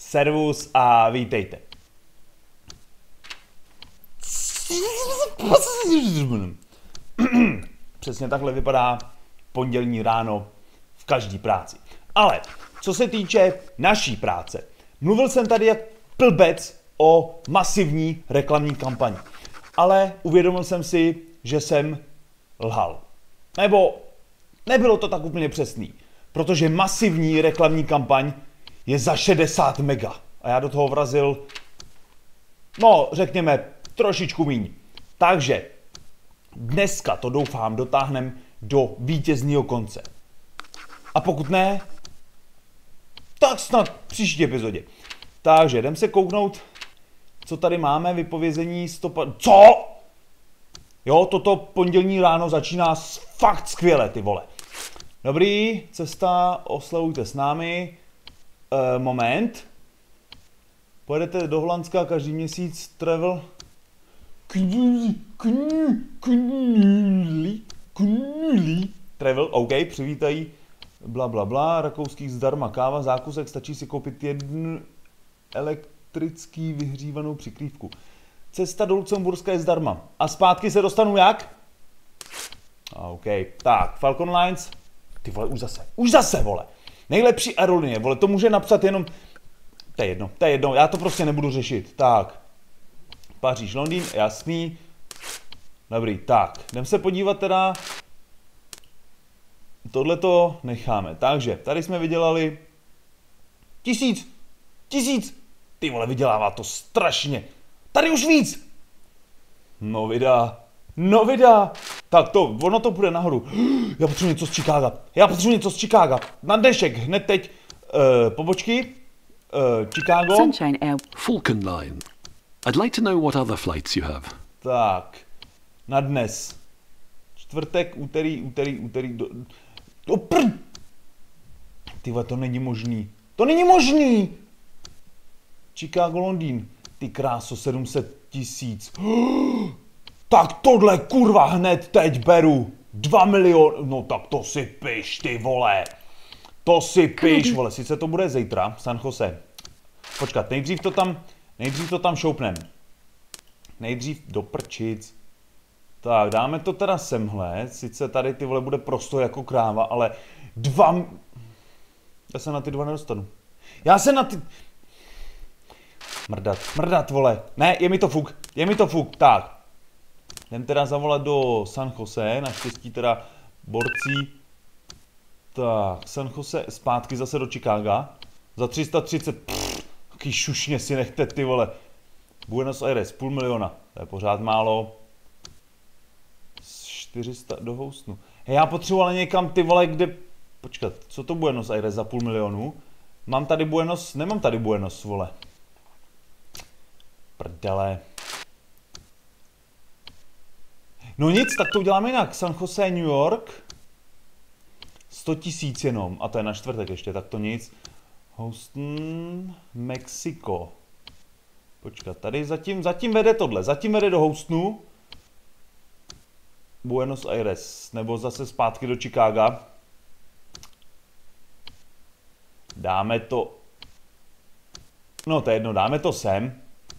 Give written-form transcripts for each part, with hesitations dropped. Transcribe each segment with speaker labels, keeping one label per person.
Speaker 1: Servus a vítejte. Přesně takhle vypadá pondělní ráno v každý práci. Ale co se týče naší práce, mluvil jsem tady jak blbec o masivní reklamní kampani. Ale uvědomil jsem si, že jsem lhal. Nebo nebylo to tak úplně přesný. Protože masivní reklamní kampaň je za 60 mega. A já do toho vrazil, no řekněme, trošičku míň. Takže dneska to doufám dotáhneme do vítězného konce. A pokud ne, tak snad v příští epizodě. Takže jdem se kouknout, co tady máme, vypovězení stopad... Co? Jo, toto pondělní ráno začíná fakt skvěle, ty vole. Dobrý, cesta, oslavujte s námi. Moment. Pojedete do Holandska každý měsíc, travel. Travel, OK, přivítají. Bla, bla, bla, rakouských zdarma káva, zákusek, stačí si koupit jednu elektrický vyhřívanou přikrývku. Cesta do Lucemburska je zdarma. A zpátky se dostanu jak? OK, tak, Falcon Lines. Ty vole, už zase, vole. Nejlepší aerolinie, vole, to může napsat jenom... To je jedno, já to prostě nebudu řešit. Tak, Paříž, Londýn, jasný. Dobrý, tak, jdem se podívat teda... Tohle to necháme. Takže, tady jsme vydělali... 1000! Ty vole, vydělává to strašně. Tady už víc! No vida. Tak to, ono to půjde nahoru. Já potřebuji něco z Chicaga. Na dnešek, hned teď. Pobočky. Chicago.
Speaker 2: Sunshine Air.
Speaker 3: Falcon Line. I'd like to know what other flights you have.
Speaker 1: Tak. Na dnes. Čtvrtek, úterý. Ty vole, to není možný. Chicago, Londýn. Ty kráso, 700 000. Tak tohle kurva hned teď beru. 2 miliony. No tak to si piš, ty vole. Vole. Sice to bude zítra, San Jose. Počkat, nejdřív to tam šoupnem. Nejdřív do prčic. Tak, dáme to teda semhle. Sice tady ty vole bude prostor jako kráva, ale Já se na ty dva nedostanu. Mrdat, vole. Ne, je mi to fuk. Tak. Jdem teda zavolat do San Jose, naštěstí teda borcí. Tak, San Jose, zpátky zase do Chicaga. Za 330, taký šušně si nechte, ty vole. Buenos Aires, 500 000, to je pořád málo. 400 do Houstonu. Hej, já potřebuji ale někam, ty vole, kde... Počkat, co to Buenos Aires za 500 000? Mám tady Buenos, nemám tady Buenos, vole. Prdele. No nic, tak to uděláme jinak. San Jose, New York. 100 000 jenom. A to je na čtvrtek ještě, tak to nic. Houston, Mexiko. Počkat, tady zatím vede tohle. Zatím vede do Houstonu. Buenos Aires. Nebo zase zpátky do Chicaga. Dáme to... No to je jedno, dáme to sem.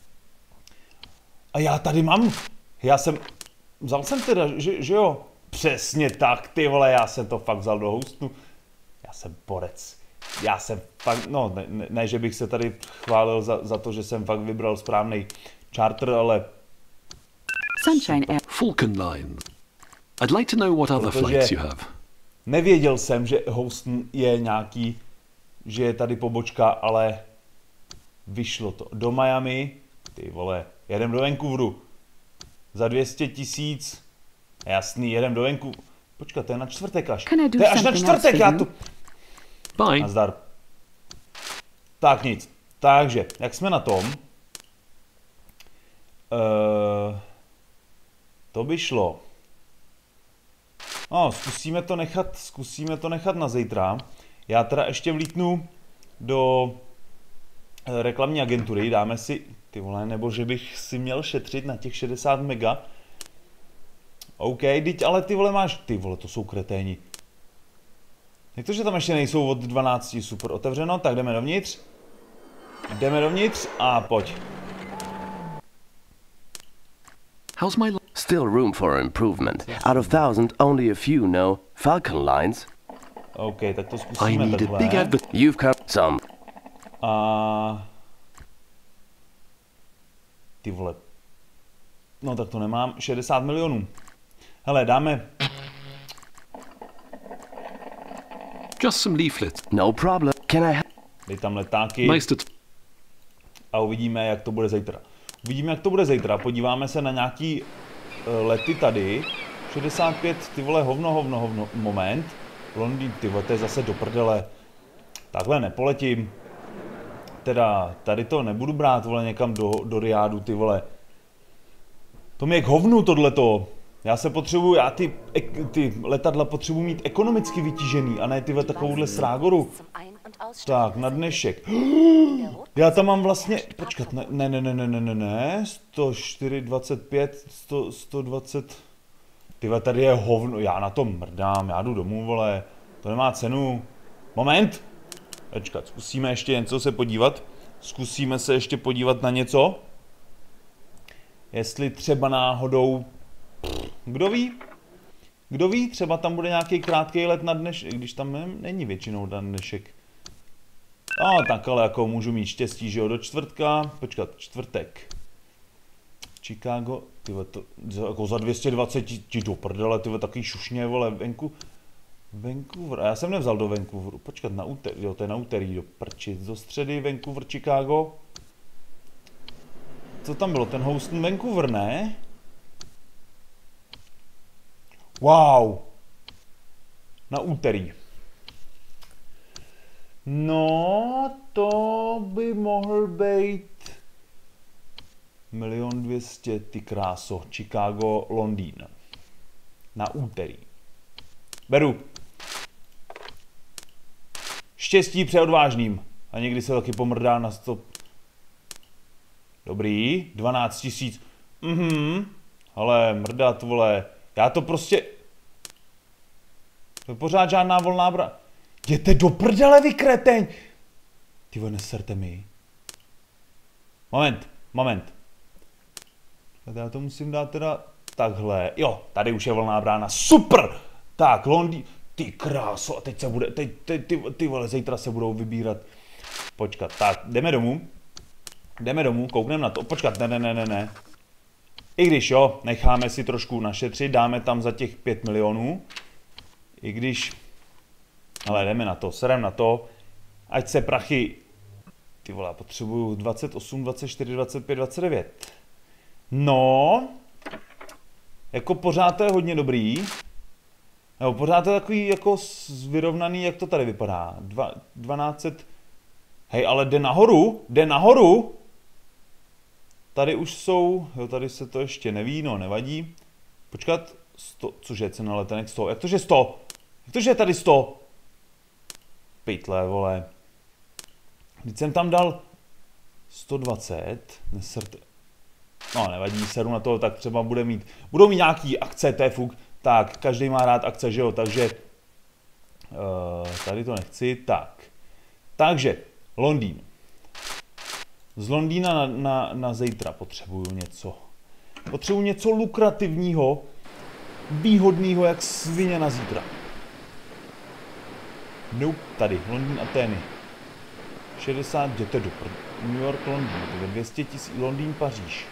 Speaker 1: A já tady mám... Vzal jsem teda, že jo? Přesně tak, ty vole, já jsem to fakt vzal do Houstonu. Já jsem borec. Já jsem fakt, no, ne že bych se tady chválil za to, že jsem fakt vybral správný charter, ale...
Speaker 2: Sunshine Air.
Speaker 3: Falcon Line. I'd like to know what other flights you have.
Speaker 1: Nevěděl jsem, že Houston je nějaký, že je tady pobočka, ale vyšlo to. Do Miami, ty vole, jedem do Vancouveru. Za 200 000, jasný, jedem do Vancouveru. Počkat, to je na čtvrtek až. To je až na čtvrtek, já tu...
Speaker 3: Bye.
Speaker 1: Nazdar. Tak nic. Takže, jak jsme na tom? To by šlo. No, zkusíme to nechat na zítra. Já teda ještě vlítnu do reklamní agentury, dáme si, ty vole, nebo že bych si měl šetřit na těch 60 mega. OK, teď ale ty vole máš, ty vole, to jsou kreténi. Jak to, že tam ještě nejsou od 12, super, otevřeno, tak jdeme dovnitř. Jdeme dovnitř a pojď.
Speaker 3: How's my...
Speaker 4: Still room for improvement. Out of 1,000, only a few know Falcon Lines.
Speaker 1: OK, tak to
Speaker 3: I
Speaker 1: zkusíme
Speaker 3: need a big
Speaker 1: takhle.
Speaker 3: advert.
Speaker 4: You've come some.
Speaker 1: A... Ty vole. No tak to nemám. 60 milionů. Hele, dáme...
Speaker 3: Just some leaflets.
Speaker 4: No problem. Can I
Speaker 1: Dej tam letáky
Speaker 3: Most of...
Speaker 1: a uvidíme, jak to bude zítra. Uvidíme, jak to bude zítra. Podíváme se na nějaký lety tady. 65, ty vole, hovno, moment. Londýn, ty vole, to je zase do prdele. Takhle nepoletím. Teda, tady to nebudu brát, vole, někam do Riádu, ty vole. To mi je k hovnu, tohleto. Já se potřebuju, ty letadla potřebuji mít ekonomicky vytížený, a ne ty vole takovouhle srágoru. Tak, na dnešek. Já tam mám vlastně, počkat, ne, 104, 25, 120, tyhle, tady je hovno, já na to mrdám, já jdu domů, vole, to nemá cenu. Moment, počkat, zkusíme ještě něco se podívat, zkusíme se ještě podívat na něco, jestli třeba náhodou, kdo ví, třeba tam bude nějaký krátký let na dnešek, když tam není většinou na dnešek. A tak, ale jako můžu mít štěstí, že jo, do čtvrtka, počkat, čtvrtek. Chicago, tyhle, to jako za 220 ti do prdele, tyhle, taky šušně, vole, Vancouver, a já jsem nevzal do Vancouveru, počkat, na úterý, jo, to je na úterý, do prčic, do středy, Vancouver, Chicago. Co tam bylo, ten Houston, Vancouver, ne? Wow, na úterý. No, to by mohl být 1 200 000, ty kráso, Chicago, Londýn. Na úterý. Beru. Štěstí přeodvážným. A někdy se taky pomrdá na 100. Dobrý, 12 000. Ale mrdat, vole. Já to prostě... To je pořád žádná volná Jděte do prdele, vy kreteň! Ty vole, neserte mi. Moment. Já to musím dát teda takhle. Jo, tady už je volná brána. Super! Tak, Londýn. Ty kráso, a teď se bude, ty vole, zítra se budou vybírat. Počkat, tak, jdeme domů, koukneme na to. Počkat, ne. I když jo, necháme si trošku našetřit, dáme tam za těch 5 milionů. I když... Ale jdeme na to, serem na to, ať se prachy, ty vole, potřebuju 28, 24, 25, 29. No, jako pořád to je hodně dobrý, nebo pořád to je takový jako vyrovnaný, jak to tady vypadá, 1200, hej, ale jde nahoru, tady už jsou, jo, tady se to ještě neví, no, nevadí, počkat, 100, cože je cena letenek 100, jak to, že 100, jak to, že je tady 100? Pytle, vole. Když jsem tam dal 120, neserte. No, nevadí, seru na to, tak třeba budou mít nějaký akce, to je fuk. Tak, každý má rád akce, že jo, takže tady to nechci, tak. Takže, Londýn. Z Londýna na zítra potřebuju něco. Potřebuju něco lukrativního, výhodného, jak svině na zítra. Nope, tady, Londýn, Atény. 60, jděte do New York, Londýn, 200 000, Londýn, Paříž.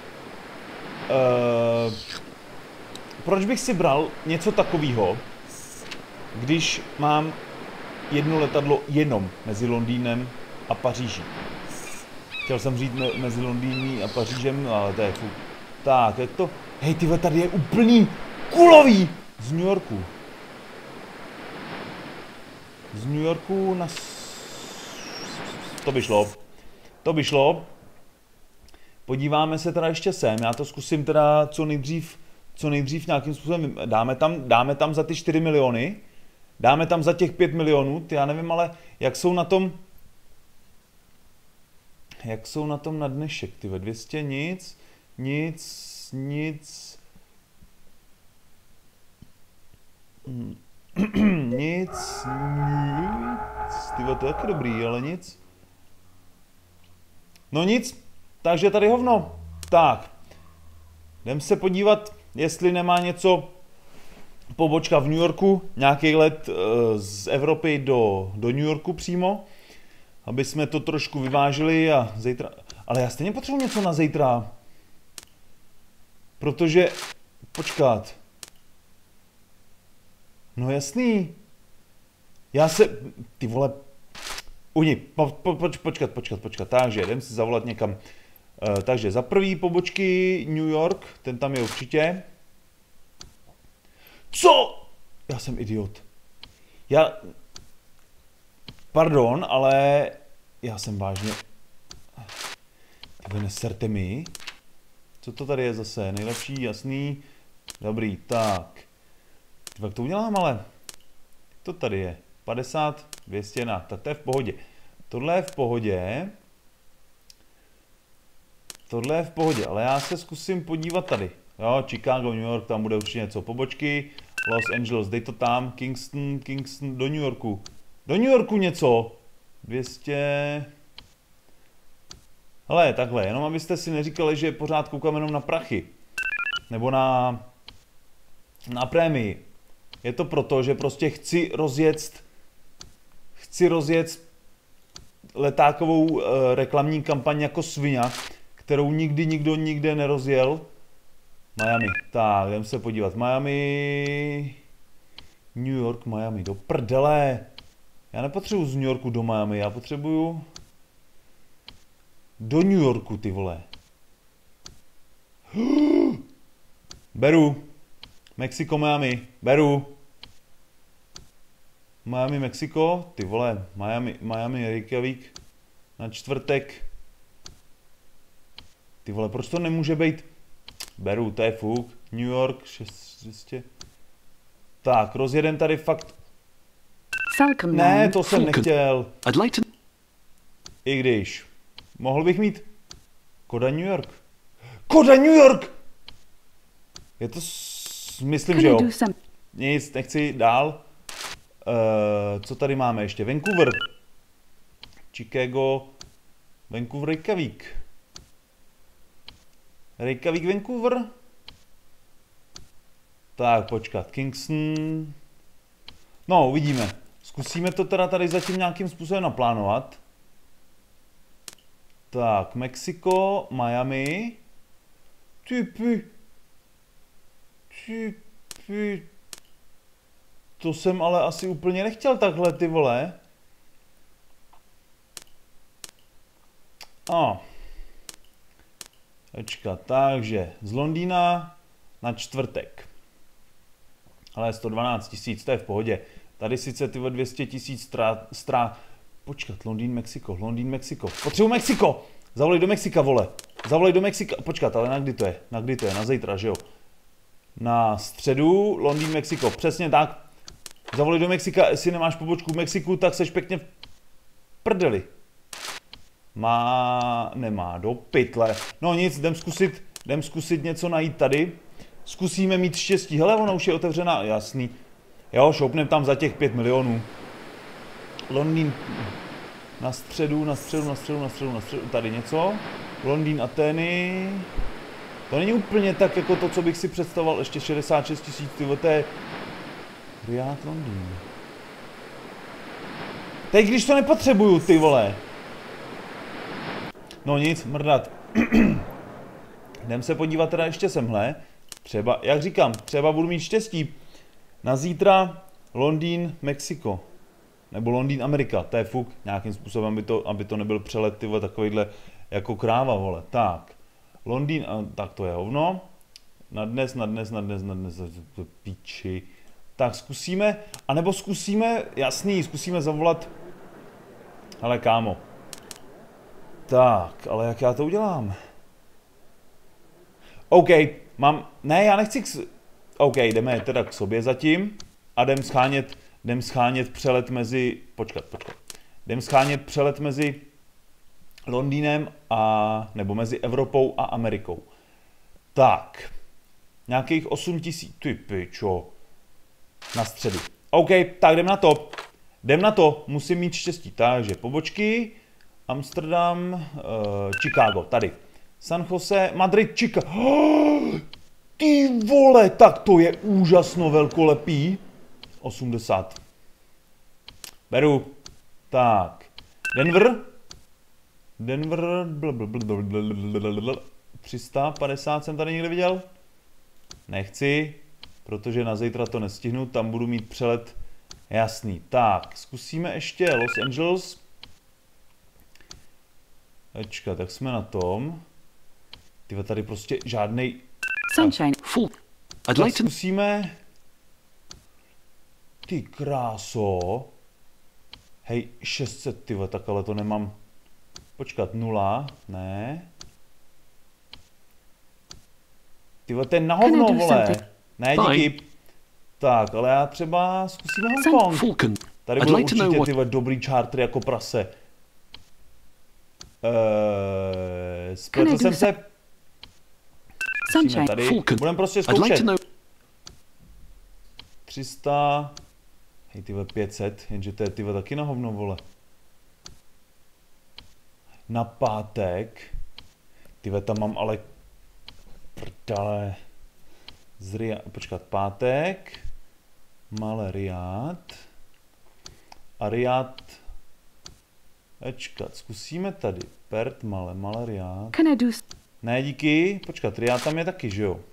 Speaker 1: Proč bych si bral něco takového, když mám jedno letadlo jenom mezi Londýnem a Paříží? Chtěl jsem říct mezi Londýnem a Pařížem, ale to je fuk. Tak, jak to... Hej, tyhle, tady je úplný kulový z New Yorku. Z New Yorku na... To by šlo. Podíváme se teda ještě sem. Já to zkusím teda co nejdřív nějakým způsobem. Dáme tam za ty 4 miliony. Dáme tam za těch 5 milionů. Ty já nevím, ale jak jsou na tom... Jak jsou na tom na dnešek, ty ve 200 nic. Nic, tyhle, to je taky dobrý, ale nic. No nic, takže tady hovno. Tak, jdem se podívat, jestli nemá něco pobočka v New Yorku, nějaký let z Evropy do New Yorku přímo, aby jsme to trošku vyvážili a zítra... Ale já stejně potřebuji něco na zítra. Protože... Počkat. No jasný. Já se... Ty vole... Počkat. Takže jdem si zavolat někam. Takže za prvý pobočky New York, ten tam je určitě. Co? Já jsem idiot. Pardon, ale já jsem vážně... Vy neserte mi. Co to tady je zase? Nejlepší, jasný. Dobrý, tak. Jak to udělám, ale? To tady je. 50, 200, tak to je v pohodě. Tohle je v pohodě. Tohle je v pohodě, ale já se zkusím podívat tady. Jo, Chicago, New York, tam bude určitě něco. Pobočky, Los Angeles, dej to tam, Kingston, do New Yorku. Do New Yorku něco. 200... Hele, takhle, jenom abyste si neříkali, že pořád koukám jenom na prachy. Nebo na prémii. Je to proto, že prostě chci rozjet letákovou reklamní kampaň jako svině, kterou nikdy nikdo nikde nerozjel. Miami. Tak, jdem se podívat. Miami. New York, Miami. Do prdele. Já nepotřebuji z New Yorku do Miami, já potřebuju do New Yorku, ty vole. Beru. Mexiko, Miami. Beru. Miami, Mexiko. Ty vole. Miami, Reykjavik. Na čtvrtek. Ty vole, proč to nemůže být? Beru, to je fuk. New York, 600. Tak, rozjedem tady fakt.
Speaker 2: Falcon
Speaker 1: Ne,
Speaker 2: Land.
Speaker 1: to jsem nechtěl.
Speaker 3: I'd like to...
Speaker 1: I když. Mohl bych mít Kodaň, New York. Kodaň, New York! Je to... Myslím, že jo. Nic, nechci dál. Co tady máme ještě? Vancouver. Chicago. Vancouver, Reykjavik. Reykjavik, Vancouver. Tak, počkat. Kingston. No, uvidíme. Zkusíme to teda tady zatím nějakým způsobem naplánovat. Tak, Mexiko, Miami. Typy. To jsem ale asi úplně nechtěl takhle, ty vole. Počkat, takže z Londýna na čtvrtek. Ale 112 000, to je v pohodě. Tady sice ty 200 000 Počkat, Londýn, Mexiko. Potřebuji Mexiko! Zavolej do Mexika, vole. Zavolej do Mexika. Počkat, ale na kdy to je? Na kdy to je? Na zítra, že jo? Na středu, Londýn, Mexiko. Přesně tak. Zavolej do Mexika, jestli nemáš pobočku v Mexiku, tak seš pěkně v prdeli. Nemá, do pytle. No nic, jdem zkusit něco najít tady. Zkusíme mít štěstí. Hele, ona už je otevřená, jasný. Jo, šoupnem tam za těch 5 milionů. Londýn na středu, tady něco. Londýn, Atény. To není úplně tak jako to, co bych si představoval, ještě 66 000, tyvo, to je... Riad, Londýn. Teď když to nepotřebuju, ty vole. No nic, mrdat. Jdem se podívat teda ještě semhle. Třeba, jak říkám, třeba budu mít štěstí. Na zítra Londýn, Mexiko. Nebo Londýn, Amerika, to je fuk. Nějakým způsobem, aby to nebyl přelet, ty vole, takovýhle jako kráva, vole. Tak, Londýn, tak to je hovno. Na dnes, píči. Tak zkusíme, anebo zkusíme, jasný, zkusíme zavolat. Ale kámo. Tak, ale jak já to udělám? OK, ne, já nechci OK, jdeme teda k sobě zatím a jdem schánět přelet mezi, počkat. Jdem schánět přelet mezi Londýnem nebo mezi Evropou a Amerikou. Tak, nějakých 8 000, ty pičo, na středu. OK, tak jdem na to, musím mít štěstí, takže pobočky Amsterdam, Chicago, tady. San Jose, Madrid, Chicago. Oh, ty vole, tak to je úžasno velkolepý. 80. Beru. Tak. Denver. 350 jsem tady někde viděl. Nechci, protože na zítra to nestihnu, tam budu mít přelet jasný. Tak, zkusíme ještě Los Angeles. Ečka, tak jsme na tom. Tyve, tady prostě žádnej...
Speaker 2: Sunshine.
Speaker 3: Full. I'd like to...
Speaker 1: Zkusíme... Ty kráso. Hej, 600, tyve, tak ale to nemám... Počkat, 0, ne. Tyve, to je na hovno, vole. Ne, díky. Tak, ale já třeba zkusíme Hongkong.
Speaker 3: Falcon.
Speaker 1: Tady budou určitě tyve dobrý chartery jako prase. Spletl jsem se. Zkusíme tady. Budeme prostě zkoušet. 300. Hej, tyve 500, jenže to je tyve taky na hovno, vole. Na pátek. Tyve, tam mám ale... Prdale. Počkat, pátek. Malé Riad. A Riad. Ečkat, zkusíme tady. Perth, malé Riad. Ne, díky. Počkat, Riad tam je taky, že jo?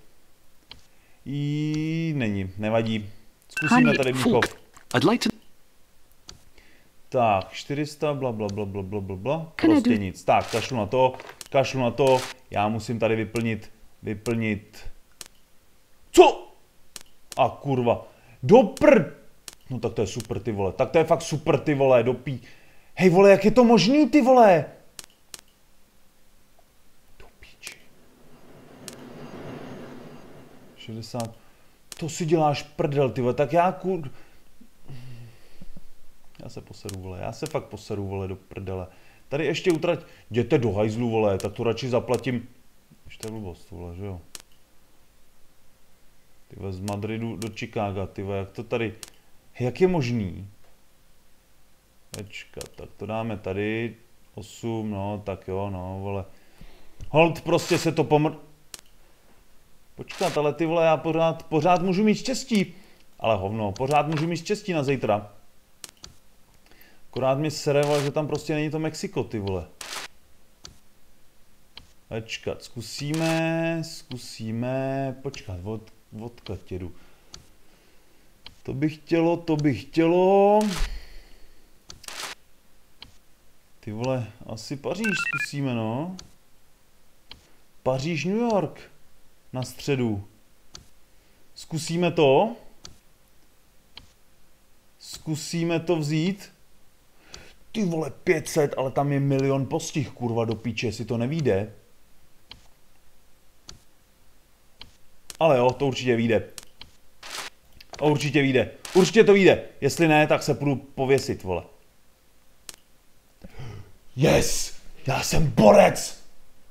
Speaker 1: Není, nevadí. Zkusíme tady Mnichov. Tak, 400, bla. Prostě nic. Tak, kašlu na to. Já musím tady vyplnit. Co? A kurva. No tak to je super, ty vole. Tak to je fakt super, ty vole. Hej, vole, jak je to možný, ty vole? Do píči. 60. To si děláš prdel, ty vole. Tak já se poseru, vole. Já se fakt poseru, vole, do prdele. Tady ještě utrať. Jděte do hajzlu, vole. Tak to radši zaplatím. Ještě je blbost, vole, že jo? Tyve, z Madridu do Chicaga, tyve, jak to tady... Jak je možný? Počkat, tak to dáme tady. 8, no, tak jo, no, vole. Hold, prostě se to Počkat, ale ty vole, já pořád můžu mít štěstí. Ale hovno, pořád můžu mít štěstí na zítra. Akorát mi sere, vole, že tam prostě není to Mexiko, ty vole. Počkat, zkusíme, počkat, odkud jedu. To bych chtělo. Ty vole, asi Paříž zkusíme, no. Paříž, New York. Na středu. Zkusíme to vzít. Ty vole, 500, ale tam je milion postih, kurva, do píče, jestli to nevíde. Ale jo, to určitě vyjde. Určitě to vyjde. Jestli ne, tak se půjdu pověsit, vole. Yes! Já jsem borec!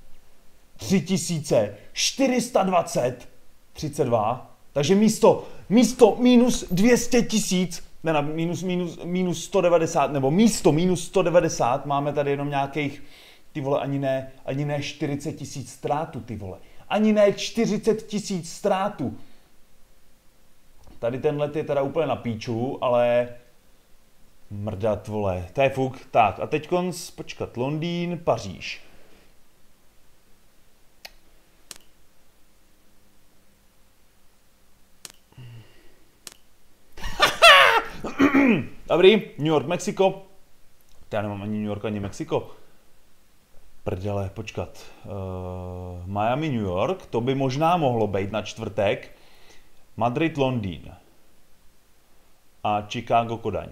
Speaker 1: 3420, 32. Takže místo minus 200 tisíc, ne, minus 190, nebo místo minus 190 máme tady jenom nějakých, ty vole, ani ne 40 tisíc ztrátu, ty vole. Ani ne 40 tisíc ztrátu. Tady ten let je teda úplně na píču, ale... Mrdat, vole. To je fuk. Tak, a teďkonc, počkat, Londýn, Paříž. Dobrý, New York, Mexiko. Já nemám ani New York, ani Mexiko. Prdele, počkat. Miami, New York, to by možná mohlo být na čtvrtek. Madrid, Londýn. A Chicago, Kodaň.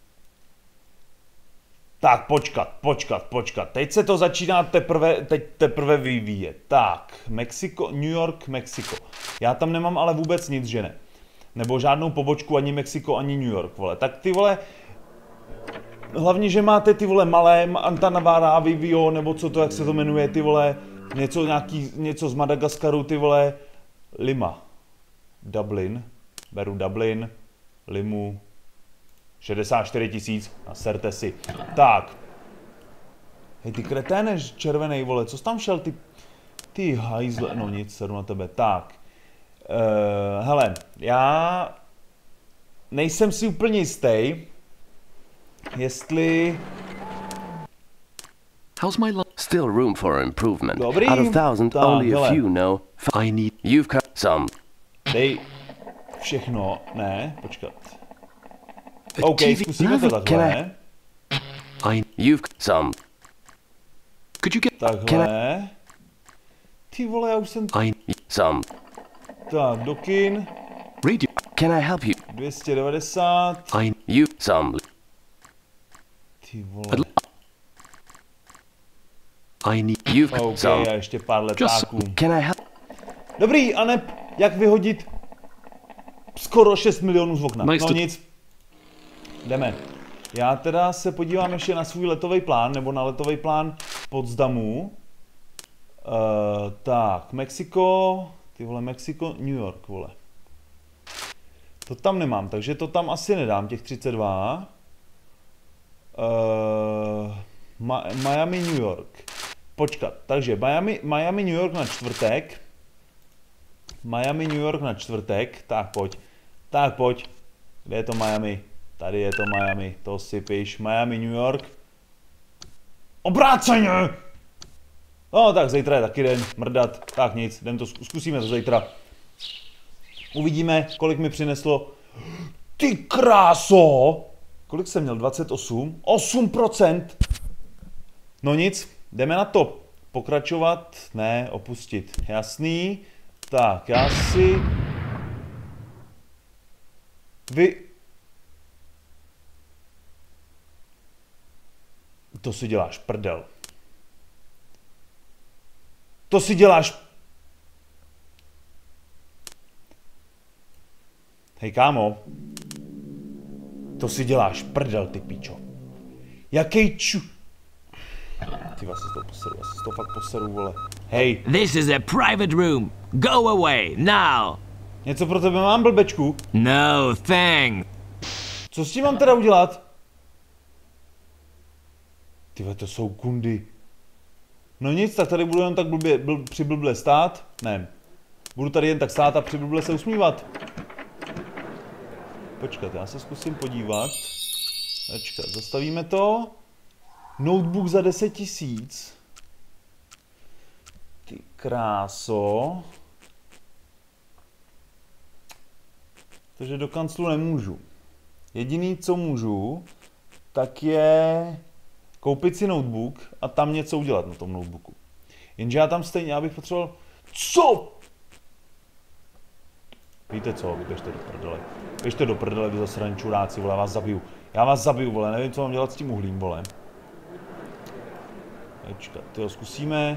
Speaker 1: Tak, počkat. Teď se to začíná teprve vyvíjet. Tak, Mexiko, New York, Mexiko. Já tam nemám ale vůbec nic, že ne? Nebo žádnou pobočku, ani Mexiko, ani New York, vole. Tak ty vole... Hlavně, že máte ty vole malé Antanavara, Vivio, nebo co to, jak se to jmenuje, ty vole, něco z Madagaskaru, ty vole, Lima, Dublin, beru Dublin, Limu, 64 000, naserte si. Tak, Hej, ty kreténe červenej, vole, co jsi tam šel, ty hajzle, no nic, sedu na tebe, tak. Hele, já nejsem si úplně jistý, jestli...
Speaker 3: How's my life?
Speaker 4: Still room for improvement.
Speaker 1: Dobrý.
Speaker 4: Out of thousand,
Speaker 1: Tak,
Speaker 4: only a
Speaker 1: hele.
Speaker 4: few know.
Speaker 3: I need...
Speaker 4: You've got some.
Speaker 1: Dej všechno, ne, počkat.
Speaker 3: A
Speaker 1: OK,
Speaker 3: TV
Speaker 1: zkusíme to takhle.
Speaker 4: You've got some.
Speaker 3: Could you get...
Speaker 1: Takhle. Ty vole, já už jsem...
Speaker 4: Some.
Speaker 1: Tak, do kin.
Speaker 3: Radio...
Speaker 4: Can I help you?
Speaker 1: 290.
Speaker 4: You some.
Speaker 1: Ty vole.
Speaker 3: I need...
Speaker 4: You've got
Speaker 1: OK,
Speaker 4: some.
Speaker 1: a ještě pár letáků.
Speaker 4: Can I help?
Speaker 1: Dobrý, a ne, jak vyhodit skoro 6 milionů z okna.
Speaker 3: Nice
Speaker 1: No
Speaker 3: to-
Speaker 1: nic. Jdeme. Já teda se podívám ještě na svůj letový plán, nebo na letový plán Potsdamu. Tak, Mexiko, ty vole, Mexiko, New York, vole. To tam nemám, takže to tam asi nedám, těch 32. Miami, New York. Počkat, takže Miami, New York na čtvrtek. Miami, New York na čtvrtek. Tak pojď. Tak pojď. Kde je to Miami? Tady je to Miami. To si píš. Miami, New York. Obráceně! No tak zítra je taky den. Mrdat. Tak nic. Jdem to, zkusíme to zítra. Uvidíme, kolik mi přineslo. Ty kráso! Kolik jsem měl? 28? 8%! No nic. Jdeme na to. Pokračovat? Ne, opustit. Jasný. Tak, já si... To si děláš prdel. To si děláš... Hej, kámo. To si děláš prdel, ty pičo. Jakej Ty vás se to poseru, já se to fakt poseru, vole. Hej.
Speaker 5: This is a private room. Go away, now.
Speaker 1: Něco pro tebe mám, blbečku?
Speaker 5: No, thanks.
Speaker 1: Co s tím mám teda udělat? Tyve, to jsou kundy. No nic, tak tady budu jen tak přiblble stát. Ne. Budu tady jen tak stát a přiblble se usmívat. Počkat, já se zkusím podívat. Počkat, zastavíme to. Notebook za 10 000. Ty kráso. Takže do kanclu nemůžu. Jediný, co můžu, tak je koupit si notebook a tam něco udělat na tom notebooku. Jenže já tam stejně, já bych potřeboval... Co? Víte co, vy běžte do prdele. Běžte do prdele, vy zasraní čuráci, vole, já vás zabiju. Já vás zabiju, vole, nevím, co mám dělat s tím uhlím, vole. Počkat, tyho zkusíme.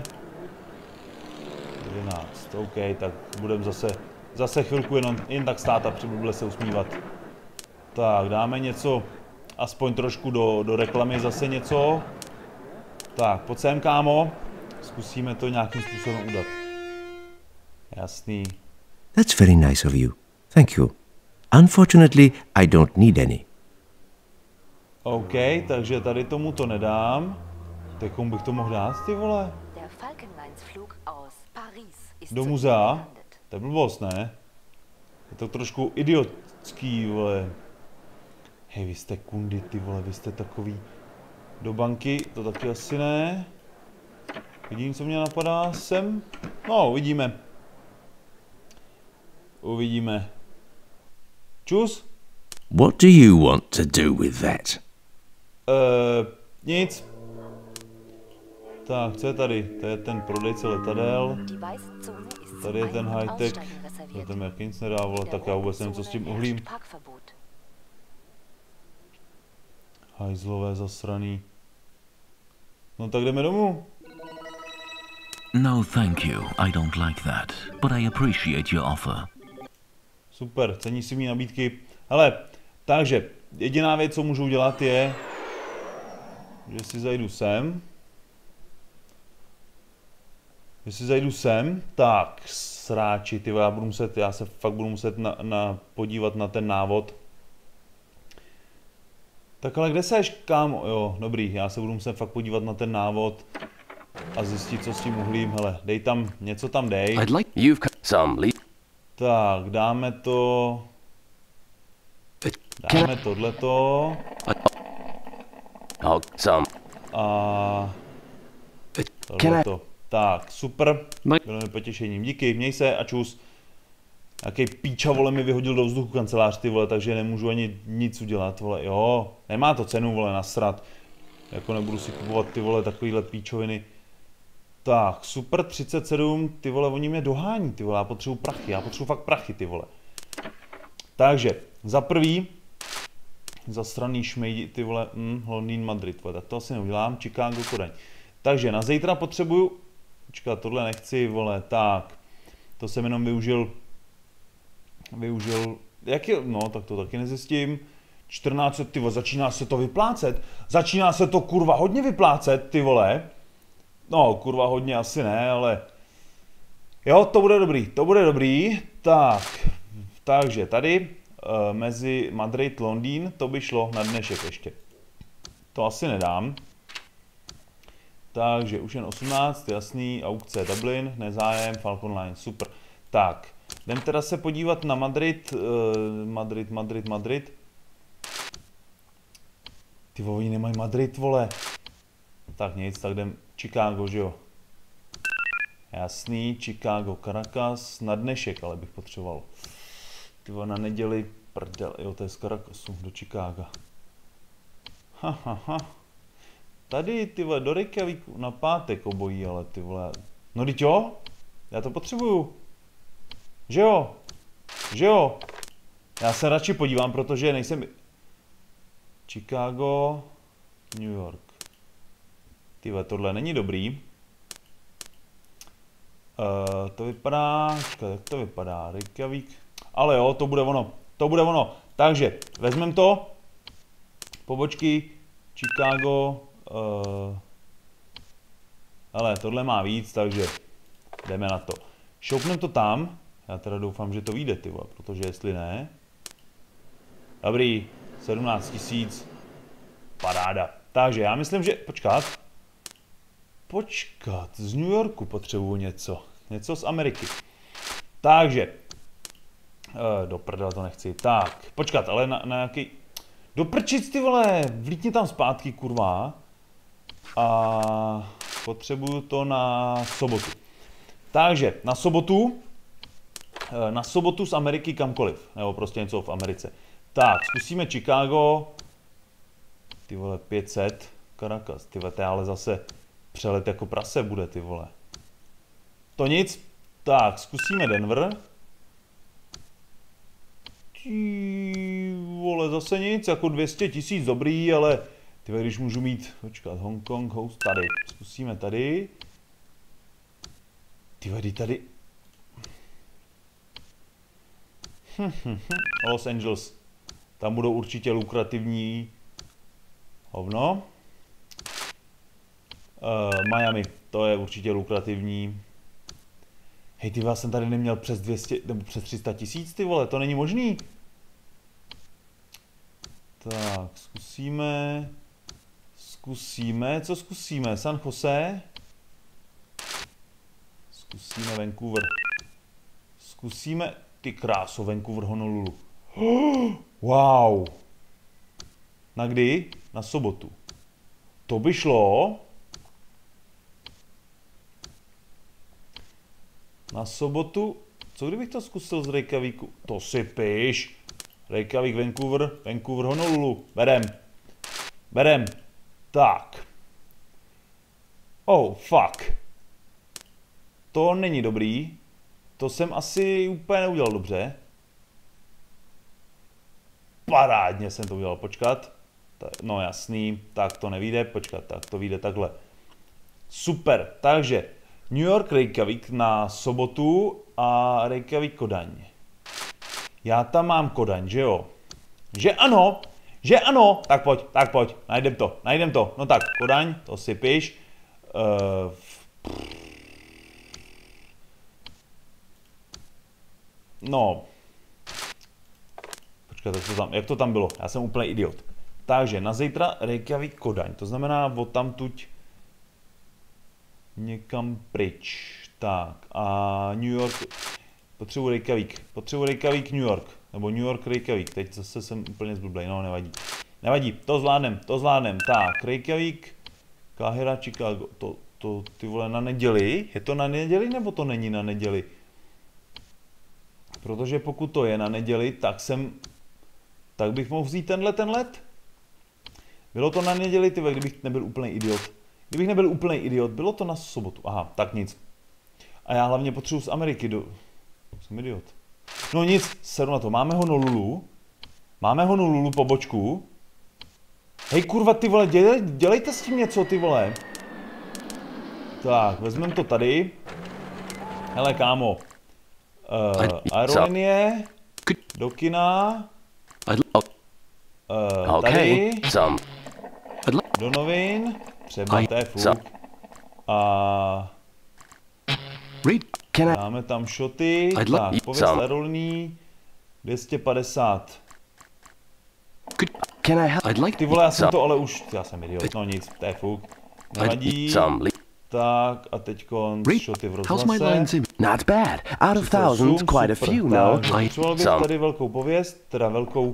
Speaker 1: 11, OK, tak budeme zase chvilku jen tak stát a přiblble se usmívat. Tak, dáme něco, aspoň trošku do reklamy zase něco. Tak, pojď sem, kámo. Zkusíme to nějakým způsobem udat. Jasný.
Speaker 6: That's very nice of you. Thank you. Unfortunately, I don't need any.
Speaker 1: OK, takže tady tomu to nedám. Tak komu bych to mohl dát, ty vole?
Speaker 2: Der Falkenlinsflug aus Paris ist
Speaker 1: Do
Speaker 2: soeben
Speaker 1: muzea?
Speaker 2: gelandet.
Speaker 1: To je blbost, ne? Je to trošku idiotský, vole. Hej, vy jste kundy, ty vole, vy jste takový. Do banky, to taky asi ne. Vidím, co mě napadá sem. No, uvidíme. Uvidíme. Čus?
Speaker 6: What do you want to do with that?
Speaker 1: Nic. Tak, co je tady? To je ten prodejce letadel.
Speaker 2: Die Weißzone ist
Speaker 1: Tady je
Speaker 2: zum
Speaker 1: ten
Speaker 2: Ein- und
Speaker 1: high-tech.
Speaker 2: Aussteigen
Speaker 1: To
Speaker 2: reserviert.
Speaker 1: ten jak nic nedá, vole, tak já vůbec nevím, co s tím uhlím.
Speaker 2: herrscht Parkverbot.
Speaker 1: Hajzlové zasraný. No tak jdeme domů.
Speaker 7: No, thank you. I don't like that. But I appreciate your offer.
Speaker 1: Super, cení si mý nabídky. Hele, takže jediná věc, co můžu udělat je, že si zajdu sem. Tak, sráči, ty vole, já se fakt budu muset podívat na ten návod. Tak ale kde seš, kámo? Jo, dobrý, já se budu muset fakt podívat na ten návod a zjistit, co s tím uhlím. Hele, dej tam, něco tam dej.
Speaker 4: I'd like you've got some
Speaker 1: Tak, dáme to... Dáme tohleto.
Speaker 4: some.
Speaker 1: A... Tohleto. Tak, super. Bylo mi potěšením. Díky, měj se a čus. Jaký píča, vole, mi vyhodil do vzduchu kancelář, ty vole, takže nemůžu ani nic udělat, vole. Jo, nemá to cenu, vole, nasrat. Jako nebudu si kupovat, ty vole, takovýhle píčoviny. Tak, super 37, ty vole, oni mě dohání, ty vole, já potřebuji prachy, já potřebuji fakt prachy, ty vole. Takže, za prvý, zasraný šmejdi, ty vole, Londýn, Madrid, vole, tak to asi neudělám, Chicago, Kodaň. Takže na zítra potřebuju, počkat, tohle nechci, vole, tak, to jsem jenom využil, jak je, no, tak to taky nezjistím. 14, ty vole, začíná se to vyplácet, začíná se to kurva hodně vyplácet, ty vole. No, kurva hodně asi ne, ale jo, to bude dobrý, tak, takže tady mezi Madrid, Londýn, to by šlo na dnešek ještě. To asi nedám. Takže už jen 18, jasný, aukce Dublin, nezájem, Falcon Line, super. Tak, jdem teda se podívat na Madrid, Madrid. Ty vole, oni nemají Madrid, vole. Tak nic, tak jdem Chicago, že jo. Jasný, Chicago, Caracas, na dnešek ale bych potřeboval. Ty vole, na neděli, prdel, jo, to je z Caracasu do Chicaga. Tady, ty vole, do Reykjavíku na pátek obojí, ale ty vole. No teď jo, já to potřebuju. Že jo. Já se radši podívám, protože nejsem... Chicago, New York. Ty vole, tohle není dobrý. To vypadá... Počkej, jak to vypadá? Reykjavík. Ale jo, to bude ono. Takže, vezmeme to. Pobočky, Chicago. Ale tohle má víc, takže jdeme na to. Šoupneme to tam. Já teda doufám, že to vyjde, ty vole, protože jestli ne... Dobrý, 17 000. Paráda. Takže já myslím, že... Počkat, z New Yorku potřebuju něco. Něco z Ameriky. Takže... do prdela to nechci. Tak, počkat, ale na nějaký... Do prčic, ty vole, vlítni tam zpátky, kurva. A potřebuju to na sobotu. Takže, na sobotu z Ameriky kamkoliv. Nebo prostě něco v Americe. Tak, zkusíme Chicago. Ty vole, 500. Caracas, ty vole, to ale zase přelet jako prase bude, ty vole. To nic. Tak, zkusíme Denver. Ty vole, zase nic, jako 200 000, dobrý, ale ty vole, když můžu mít, počkat, Hongkong, host tady. Zkusíme tady. Ty vole, tady. Los Angeles. Tam budou určitě lukrativní hovno. Miami, to je určitě lukrativní. Hej, ty vole, jsem tady neměl přes 200, nebo přes 300 000, ty vole, to není možný. Tak, co zkusíme? San Jose. Zkusíme Vancouver. Zkusíme, ty kráso, Vancouver, Honolulu. Wow. Na kdy? Na sobotu. To by šlo. Na sobotu. Co kdybych to zkusil z Reykjavíku? To si piš. Reykjavík, Vancouver, Honolulu. Berem. Tak. Oh, fuck. To není dobrý. To jsem asi úplně neudělal dobře. Parádně jsem to udělal, počkat. No jasný, tak to nevyjde, počkat, tak to vyjde takhle. Super, takže New York, Reykjavík na sobotu a Reykjavík, Kodaň. Já tam mám Kodaň, že jo? Že ano, tak pojď, najdem to. No tak, Kodaň, to si piš. No. Počkat, jak to tam bylo? Já jsem úplný idiot. Takže na zítra Reykjavik Kodaň, to znamená odtamtud někam pryč. Tak a New York, potřebuji Reykjavik New York, nebo New York Reykjavik, teď zase jsem úplně zblblej, no nevadí. Nevadí, to zvládnem, tak Reykjavik, Káhira, Chicago, to ty vole na neděli, je to na neděli nebo to není na neděli? Protože pokud to je na neděli, tak bych mohl vzít ten let. Bylo to na neděli, ty, kdybych nebyl úplný idiot. Bylo to na sobotu. Aha, tak nic. A já hlavně potřebuji z Ameriky Jsem idiot. No nic, seru na to. Máme Honolulu pobočku. Hej kurva, ty vole, dělejte s tím něco, ty vole. Tak, vezmeme to tady. Hele, kámo. Aerolinie. Do kina. Tady. Do novin. Třeba to je fuk. A dáme tam šoty. Tak, pověst aerolní. 250. Ty vole, já jsem to ale už, já jsem idiot, no nic, to je fuk. Nevadí. Tak a teďko šoty v rozhlase.
Speaker 4: Not bad. Out of thousands, quite a few, no.
Speaker 1: Potřeboval bych tady velkou pověst, teda velkou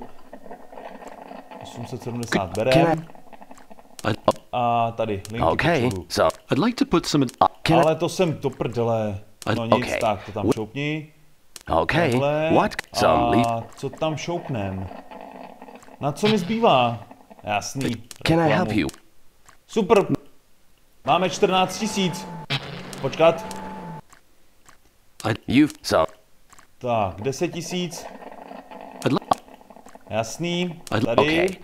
Speaker 1: 870 berem. A tady, linky potřebuju. Ale to jsem to prdele. No nic, tak to tam šoupni. Takhle. A co tam šoupnem? Na co mi zbývá? Jasný. Super. Máme 14 000. Počkat. Tak, 10 000. Jasný. Tady.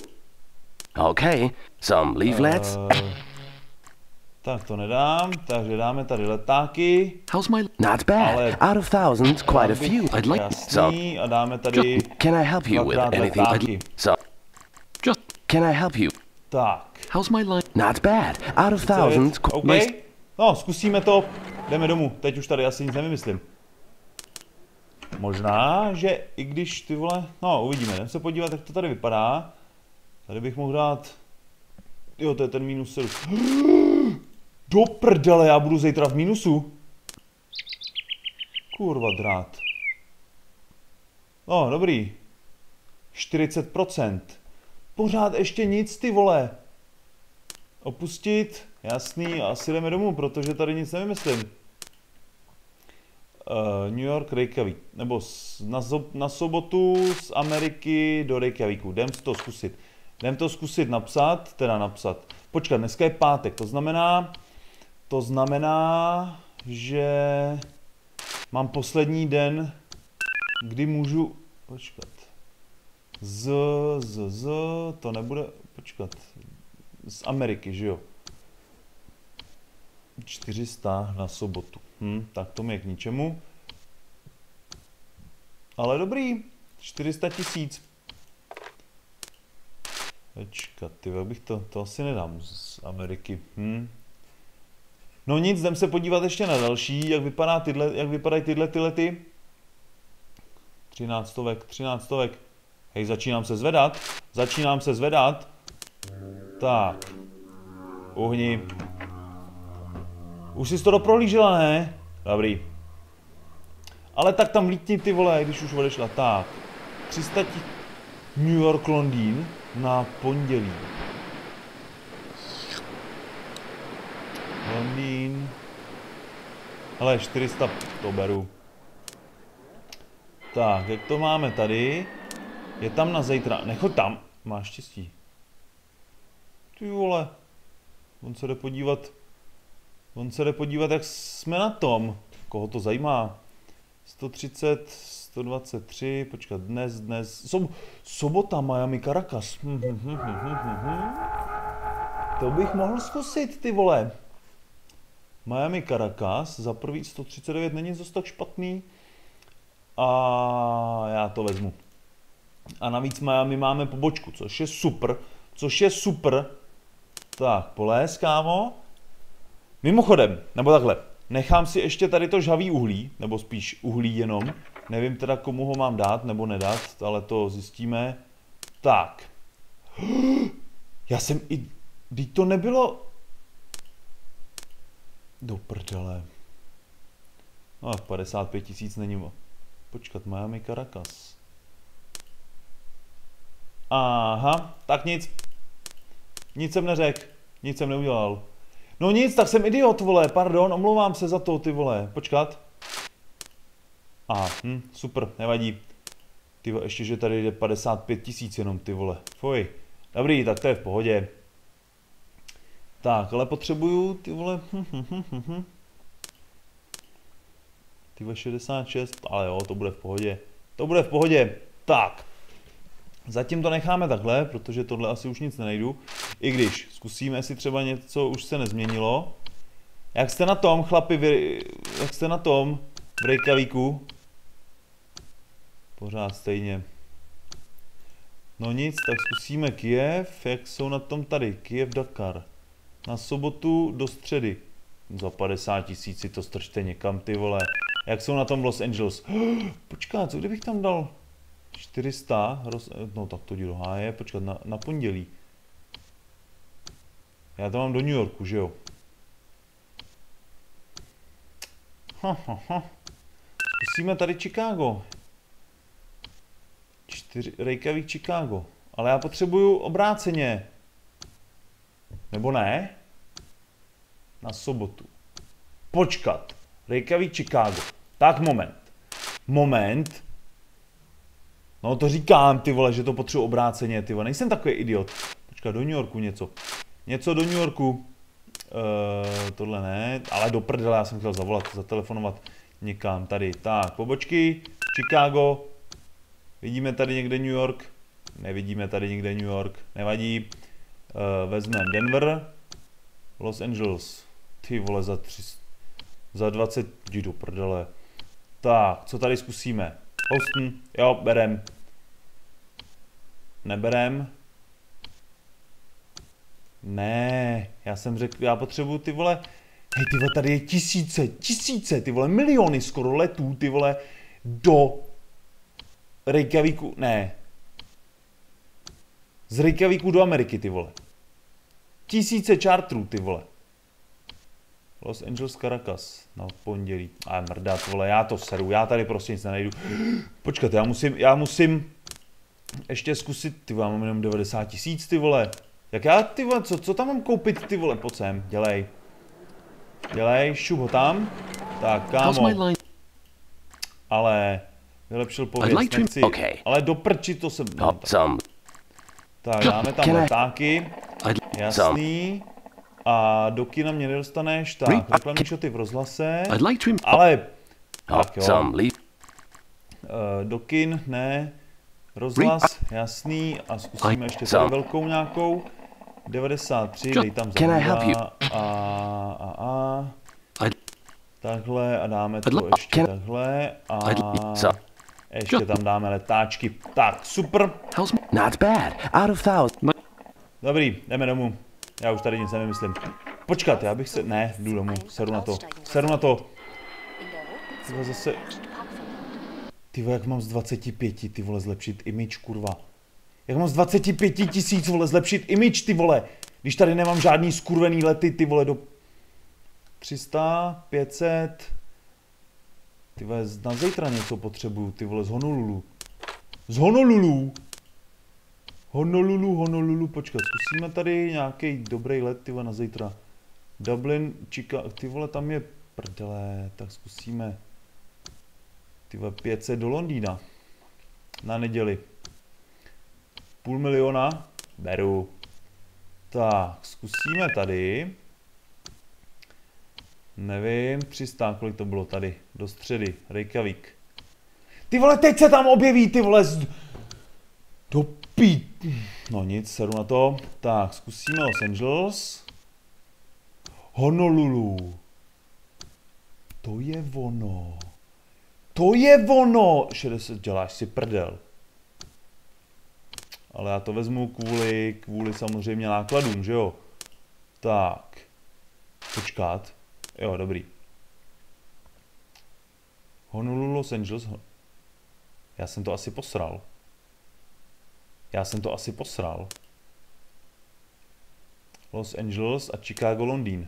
Speaker 4: Some leaflets.
Speaker 1: Tak to nedám, takže dáme tady letáky.
Speaker 4: Not bad. Out of thousands, quite a few.
Speaker 1: Jasný, a dáme tady
Speaker 4: Can I help you with anything? Can I help you?
Speaker 1: Tak.
Speaker 4: Not bad. Out of thousands.
Speaker 1: OK. No, zkusíme to. Jdeme domů. Teď už tady asi nic nevymyslím. Možná, že i když ty vole... No, uvidíme. Jdeme se podívat, jak to tady vypadá. Tady bych mohl dát... Jo, to je ten minus 7. Do prdele, já budu zítra v minusu. Kurva drát. No, dobrý. 40%. Pořád ještě nic, ty vole. Opustit. Jasný, asi jdeme domů, protože tady nic nevymyslím. New York, Reykjavik. Nebo na sobotu z Ameriky do Reykjaviku. Jdem to zkusit napsat, Počkat, dneska je pátek, to znamená, že mám poslední den, kdy můžu, počkat, to nebude, počkat, z Ameriky, že jo? 400 na sobotu, tak to mi je k ničemu. Ale dobrý, 400 000. Počkat, bych to asi nedám z Ameriky. No nic, jdem se podívat ještě na další, jak vypadají tyhle ty. 13 stovek. Hej, začínám se zvedat. Tak. Uhni. Už jsi to doprohlížela, ne? Dobrý. Ale tak tam lítni, ty vole, když už odešla. Tak. 300 New York, Londýn na pondělí. Londýn. Hele, 400 to beru. Tak, jak to máme tady? Je tam na zítra. Nechoď tam. Máš štěstí. Ty vole. On se jde podívat, jak jsme na tom. Koho to zajímá? 130, 123, počkat, dnes, sobota, Miami, Caracas. To bych mohl zkusit, ty vole. Miami, Caracas, za prvý 139 není zase tak špatný. A já to vezmu. A navíc Miami máme pobočku, což je super. Tak, polez, kámo. Mimochodem, nebo takhle, nechám si ještě tady to žhavý uhlí, nebo spíš uhlí jenom. Nevím teda, komu ho mám dát nebo nedat, ale to zjistíme. Tak. Já jsem i... Vždyť to nebylo... Do prdele. No, 55 000 není... Počkat, Miami Caracas. Aha, tak nic. Nic jsem neřekl. Nic jsem neudělal. No nic, tak jsem idiot, vole, pardon, omlouvám se za to, ty vole. Počkat. Super, nevadí. Ty vole, ještě, že tady jde 55 000 jenom, ty vole. Fuj. Dobrý, tak to je v pohodě. Tak, ale potřebuju, ty vole. Ty vole 66, ale jo, to bude v pohodě. To bude v pohodě. Tak. Zatím to necháme takhle, protože tohle asi už nic nenajdu. I když, zkusíme, jestli třeba něco už se nezměnilo. Jak jste na tom, chlapi, jak jste na tom v Reykjavíku? Pořád stejně. No nic, tak zkusíme Kyjev, jak jsou na tom tady, Kyjev, Dakar. Na sobotu do středy. Za 50 000 si to strčte někam, ty vole. Jak jsou na tom v Los Angeles? Počkat, co kdybych tam dal 400, no tak to jdi do háje, počkat, na pondělí. Já to mám do New Yorku, že jo? Zkusíme tady Chicago. Reykjavik, Chicago. Ale já potřebuju obráceně. Nebo ne? Na sobotu. Počkat. Reykjavik, Chicago. Tak moment. Moment. No to říkám, ty vole, že to potřebuji obráceně, ty vole. Nejsem takový idiot. Počkat, do New Yorku něco. Něco do New Yorku. Tohle ne, ale do prdele, já jsem chtěl zavolat, zatelefonovat někam tady. Tak, pobočky, Chicago. Vidíme tady někde New York? Nevidíme tady někde New York, nevadí. Vezmeme Denver, Los Angeles. Ty vole, za 20, jdi do prdele. Tak, co tady zkusíme? Houston, jo, berem. Neberem. Ne, já jsem řekl, já potřebuju ty vole. Hej, ty vole, tady je tisíce, ty vole, miliony skoro letů, ty vole, do Reykjavíku, ne. Z Reykjavíku do Ameriky, ty vole. Tisíce čartrů, ty vole. Los Angeles, Caracas, na pondělí. A mrdat, vole, já to seru, já tady prostě nic nenajdu. Počkat, já musím ještě zkusit, ty vole, já mám jenom 90 000, ty vole. Jak já, ty vole, co tam mám koupit, ty vole, pojď sem, dělej. Dělej, šup ho tam. Tak, kámo. Ale vylepšil pověst, nechci. Ale do prči to jsem... No, tak, dáme tam letáky. Jasný. A do kina mě nedostaneš. Tak, reklamní šoty v rozhlase. Ale... Tak jo. Do kin, ne. Rozhlas, jasný. A zkusíme ještě tady velkou nějakou. 93, dej tam za takhle a dáme to ještě takhle a ještě tam dáme letáčky. Tak, super.
Speaker 4: Not bad. Out of 1000.
Speaker 1: Dobrý, jdeme domů. Já už tady nic nevymyslím. Počkat, já bych se... Ne, jdu domů. Seru na to. Seru na to. Ty vole, zase... Ty vole, jak mám z 25, ty vole, zlepšit image, kurva. Jak mám z 25 000, vole, zlepšit image, ty vole. Když tady nemám žádný skurvený lety, ty vole, do 300, 500. Ty vole, na zítra něco potřebuju, ty vole, z Honolulu. Z Honolulu. Honolulu, počkat, zkusíme tady nějaký dobrý let, ty vole, na zítra. Dublin, Chicago, ty vole, tam je prdele, tak zkusíme. Ty vole, 500 do Londýna. Na neděli. 500 000, beru. Tak, zkusíme tady. Nevím, 300, kolik to bylo tady, do středy, Reykjavik. Ty vole, teď se tam objeví, ty vole, do pít. No nic, sedu na to. Tak, zkusíme Los Angeles. Honolulu. To je ono. To je ono. 60, děláš si prdel. Ale já to vezmu kvůli samozřejmě nákladům, že jo? Tak. Počkat. Jo, dobrý. Honolulu, Los Angeles. Já jsem to asi posral. Los Angeles a Chicago, Londýn.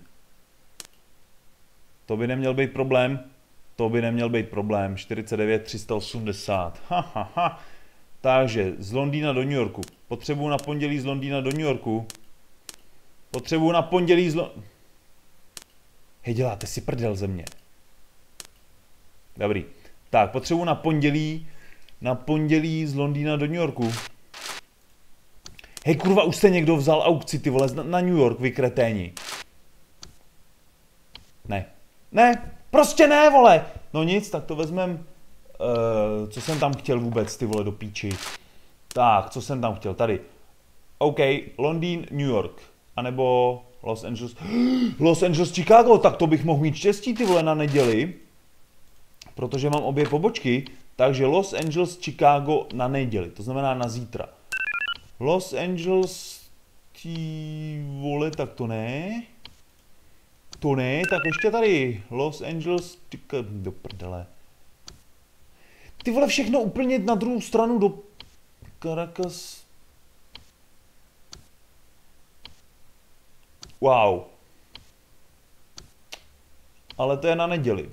Speaker 1: To by neměl být problém. To by neměl být problém. 49 380. Ha. Takže z Londýna do New Yorku. Potřebuju na pondělí z Londýna do New Yorku. Potřebuju na pondělí z Hej, děláte si prdel ze mě. Dobrý. Tak, potřebuju na pondělí z Londýna do New Yorku. Hej, kurva, už jste někdo vzal aukci, ty vole, na New York, vy kreténi. Ne, prostě ne, vole. No nic, tak to vezmem, co jsem tam chtěl vůbec, ty vole, do píči. Tak, co jsem tam chtěl, tady. OK, Londýn, New York, anebo Los Angeles. Los Angeles, Chicago, tak to bych mohl mít štěstí, ty vole, na neděli. Protože mám obě pobočky, takže Los Angeles, Chicago na neděli, to znamená na zítra. Los Angeles, ty vole, tak to ne. To ne, tak ještě tady. Los Angeles, do prdele. Ty vole, všechno úplně na druhou stranu do Caracas. Wow. Ale to je na neděli.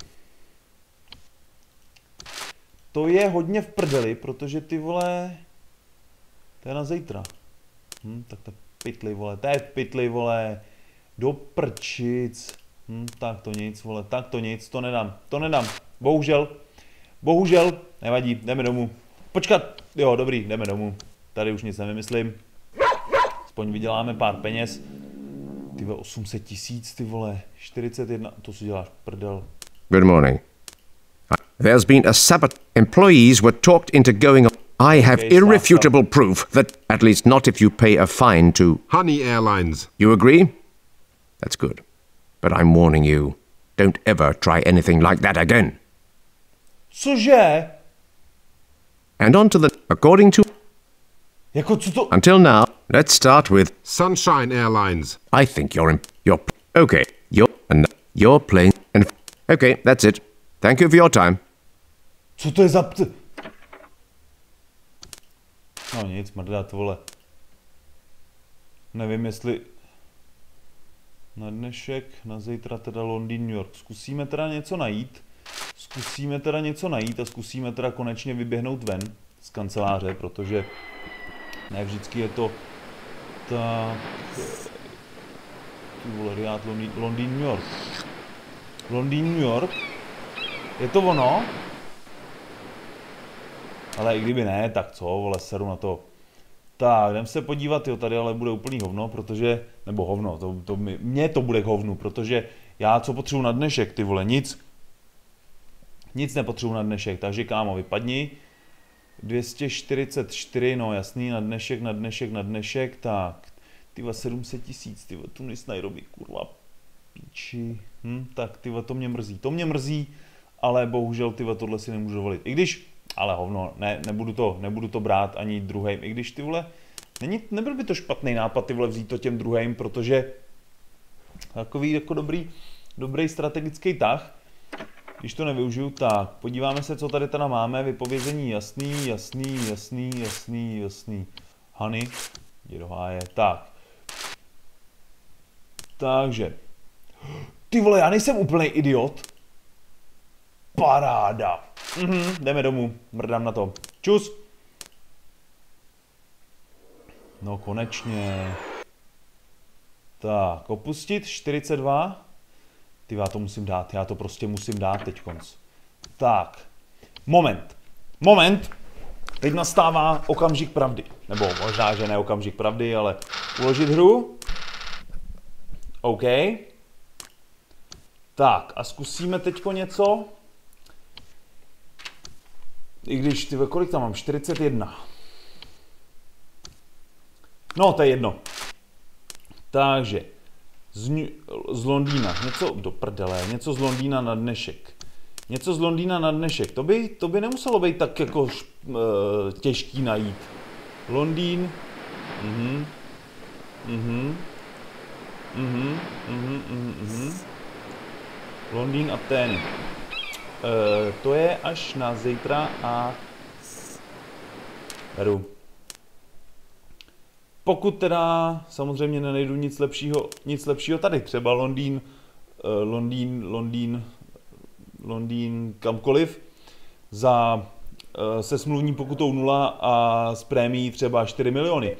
Speaker 1: To je hodně v prdeli, protože ty vole... To je na zítra. Tak to je pytli, vole, to je pytli, vole. Do prčic. Tak to nic, vole, tak to nic, to nedám. Bohužel, nevadí, jdeme domů. Počkat, jo, dobrý, jdeme domů. Tady už nic nevymyslím. Aspoň vyděláme pár peněz. Ty vole, 800 000, ty vole, 41, to si děláš prdel.
Speaker 6: Good morning. There's been a sabotage. Employees were talked into going on. I have irrefutable proof that, at least not if you pay a fine to
Speaker 8: Honey Airlines.
Speaker 6: You agree? That's good. But I'm warning you, don't ever try anything like that again.
Speaker 1: Cože?
Speaker 6: And on to the, according to...
Speaker 1: Jako co to...
Speaker 6: Until now, let's start with...
Speaker 8: Sunshine Airlines.
Speaker 6: I think you're okay, you're playing... And okay, that's it. Thank you for your time.
Speaker 1: Co to je za... No nic, mrdat, vole. Nevím, jestli... Na dnešek, na zítra teda Londýn, New York. Zkusíme teda něco najít. A zkusíme teda konečně vyběhnout ven z kanceláře, protože ne vždycky je to tak... Ty vole, Riad, Londýn, New York. Londýn, New York. Je to ono? Ale i kdyby ne, tak co, vole, seru na to. Tak, jdem se podívat, jo, tady ale bude úplný hovno, protože, nebo hovno, mně to bude k hovnu, protože já co potřebuji na dnešek, ty vole, nic nepotřebuji na dnešek, takže kámo, vypadni. 244, no jasný, na dnešek, tak, ty vole, 700 000, ty vole, tu nejsi Nairobi, kurva, píči, tak, ty vole, to mě mrzí, ale bohužel, ty vole, tohle si nemůžu dovolit, i když... Ale hovno, ne, nebudu to brát ani druhým, i když ty vole, nebyl by to špatný nápad ty vole vzít to těm druhým, protože takový jako dobrý strategický tah, když to nevyužiju, tak podíváme se, co tady teda máme, vypovězení jasný, Honey, jde do háje, tak. Takže, ty vole, já nejsem úplný idiot. Paráda. Jdeme domů, mrdám na to. Čus. No konečně. Tak, opustit 42. Ty, já to musím dát, já to prostě musím dát teďkonc. Tak, moment. Teď nastává okamžik pravdy. Nebo možná, že ne okamžik pravdy, ale uložit hru. OK. Tak, a zkusíme teďko něco. I když, ty kolik tam mám? 41. No, to je jedno. Takže, z Londýna, něco do prdele, něco z Londýna na dnešek. To by nemuselo být tak jako těžký najít. Londýn. Londýn, Atény. To je až na zítra a beru. Pokud teda samozřejmě nenajdu nic lepšího tady, třeba Londýn, kamkoliv, se smluvní pokutou 0 a s prémií třeba 4 miliony.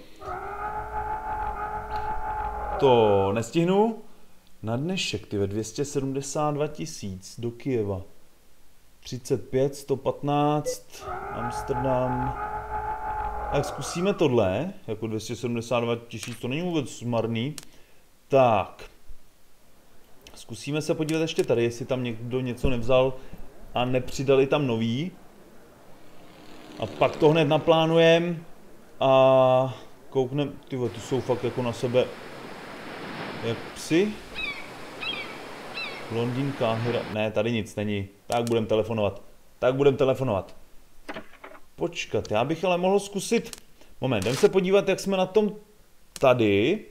Speaker 1: To nestihnu. Na dnešek, ty ve 272 000 do Kyjeva. 35, 115, Amsterdam. Tak zkusíme tohle, jako 272 000, to není vůbec marný. Tak. Zkusíme se podívat ještě tady, jestli tam někdo něco nevzal a nepřidali tam nový. A pak to hned naplánujeme a koukneme, tyhle, ty jsou fakt jako na sebe jak psi. Londýn, Káhira, ne, tady nic není, tak budem telefonovat. Počkat, já bych ale mohl zkusit, moment, jdem se podívat, jak jsme na tom tady.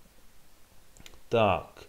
Speaker 1: Tak,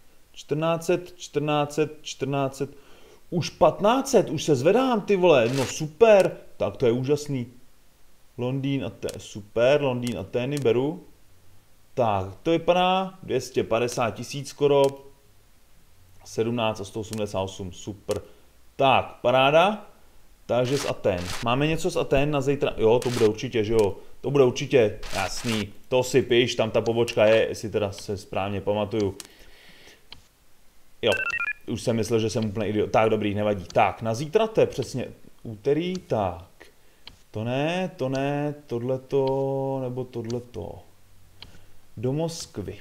Speaker 1: 1400, už 1500, už se zvedám, ty vole, no super, tak to je úžasný. Londýn a super, Londýn a Atény beru. Tak, to vypadá 250 000 skoro, 17 a 188, super. Tak, paráda. Takže z Aten. Máme něco z Aten na zítra? Jo, to bude určitě, že jo? To bude určitě, jasný. To si piš, tam ta pobočka je, jestli teda se správně pamatuju. Jo, už jsem myslel, že jsem úplně idiot. Tak, dobrý, nevadí. Tak, na zítra to je přesně úterý, tak. To ne, tohleto, nebo tohleto. Do Moskvy.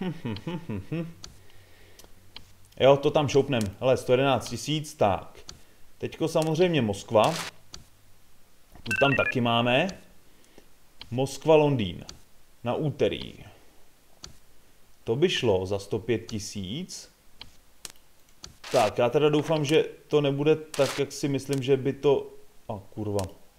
Speaker 1: Jo, to tam šoupnem. Hele, 111 000, tak. Teďko samozřejmě Moskva. Tu tam taky máme. Moskva, Londýn. Na úterý. To by šlo za 105 000. Tak, já teda doufám, že to nebude tak, jak si myslím, že by to... A kurva.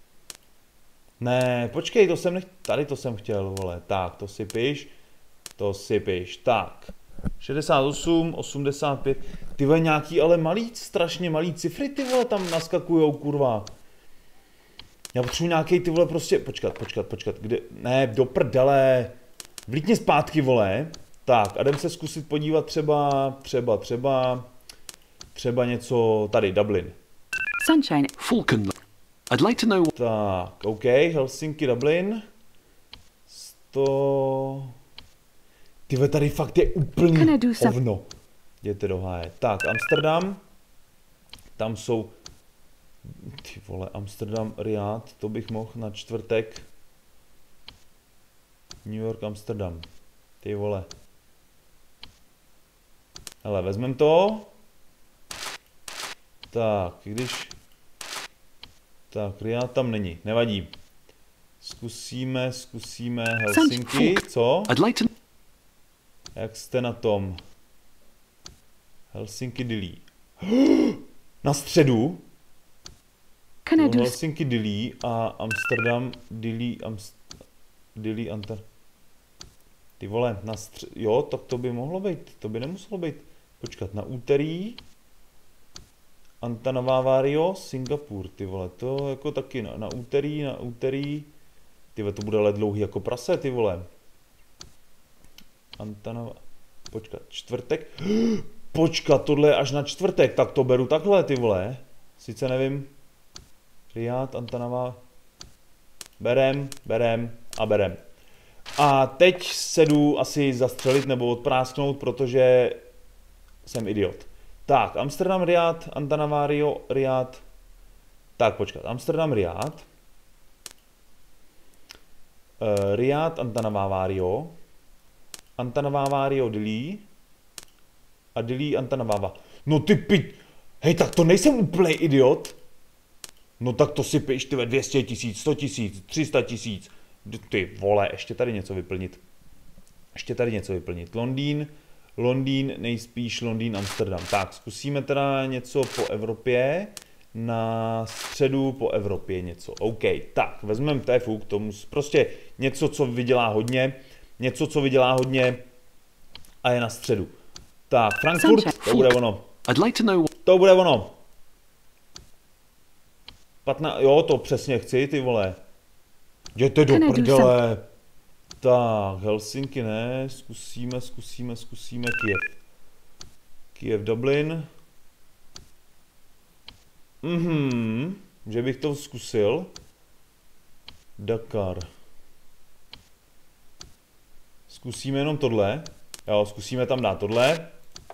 Speaker 1: Ne, počkej, to jsem tady to jsem chtěl, vole. Tak, to si piš. Tak. 68, 85. Ty vole, nějaký ale strašně malý cifry, ty vole, tam naskakujou, kurva. Já potřebuji nějaký, ty vole, prostě, počkat, kde, ne, do prdele. Vlítně zpátky, vole. Tak, a jdem se zkusit podívat třeba něco tady, Dublin.
Speaker 2: Sunshine.
Speaker 3: Falcon. I'd like to know...
Speaker 1: Tak, OK, Helsinki, Dublin. 100... Tyhle, tady fakt je úplný hovno. Jděte do háje. Tak, Amsterdam. Tam jsou... Ty vole, Amsterdam, Riad, to bych mohl na čtvrtek. New York, Amsterdam. Ty vole. Hele, vezmem to. Tak, když... Tak, Riad tam není, nevadí. Zkusíme Helsinki, co? Jak jste na tom? Helsinki, Dili. Na středu? Helsinki, Dili a Amsterdam, Dili, Ty vole, na středu, jo, tak to by mohlo být, to by nemuselo být. Počkat, na úterý. Antananarivo, Singapur, ty vole, to jako taky na úterý. Ty vole, to bude ale dlouhý jako prase, ty vole. Počkat, čtvrtek. Počkat, tohle je až na čtvrtek, tak to beru takhle, ty vole. Sice nevím. Riad, Antananarivo. Berem. A teď se jdu asi zastřelit nebo odprásknout, protože jsem idiot. Tak, Amsterdam, Riad, Antananarivo, Riad. Tak, počkat, Amsterdam, Riad. Riad, Antananarivo. Antananarivo, Dili. A Dili, Antananarivo. No ty hej, tak to nejsem úplný idiot. No tak to si piš, ty 200 000, 100 000, 300 000. Ty vole, ještě tady něco vyplnit. Londýn, nejspíš Londýn, Amsterdam. Tak, zkusíme teda něco po Evropě. Na středu po Evropě něco. OK, tak, vezmeme TFU k tomu. Prostě něco, co vydělá hodně. A je na středu. Tak, Frankfurt, to bude ono. To bude ono. 15, jo, to přesně chci, ty vole. Jděte do prdele. Tak, Helsinki ne, zkusíme Kyjev. Kyjev, Dublin. Že bych to zkusil. Dakar. Zkusíme jenom tohle. Jo, zkusíme tam dát tohle.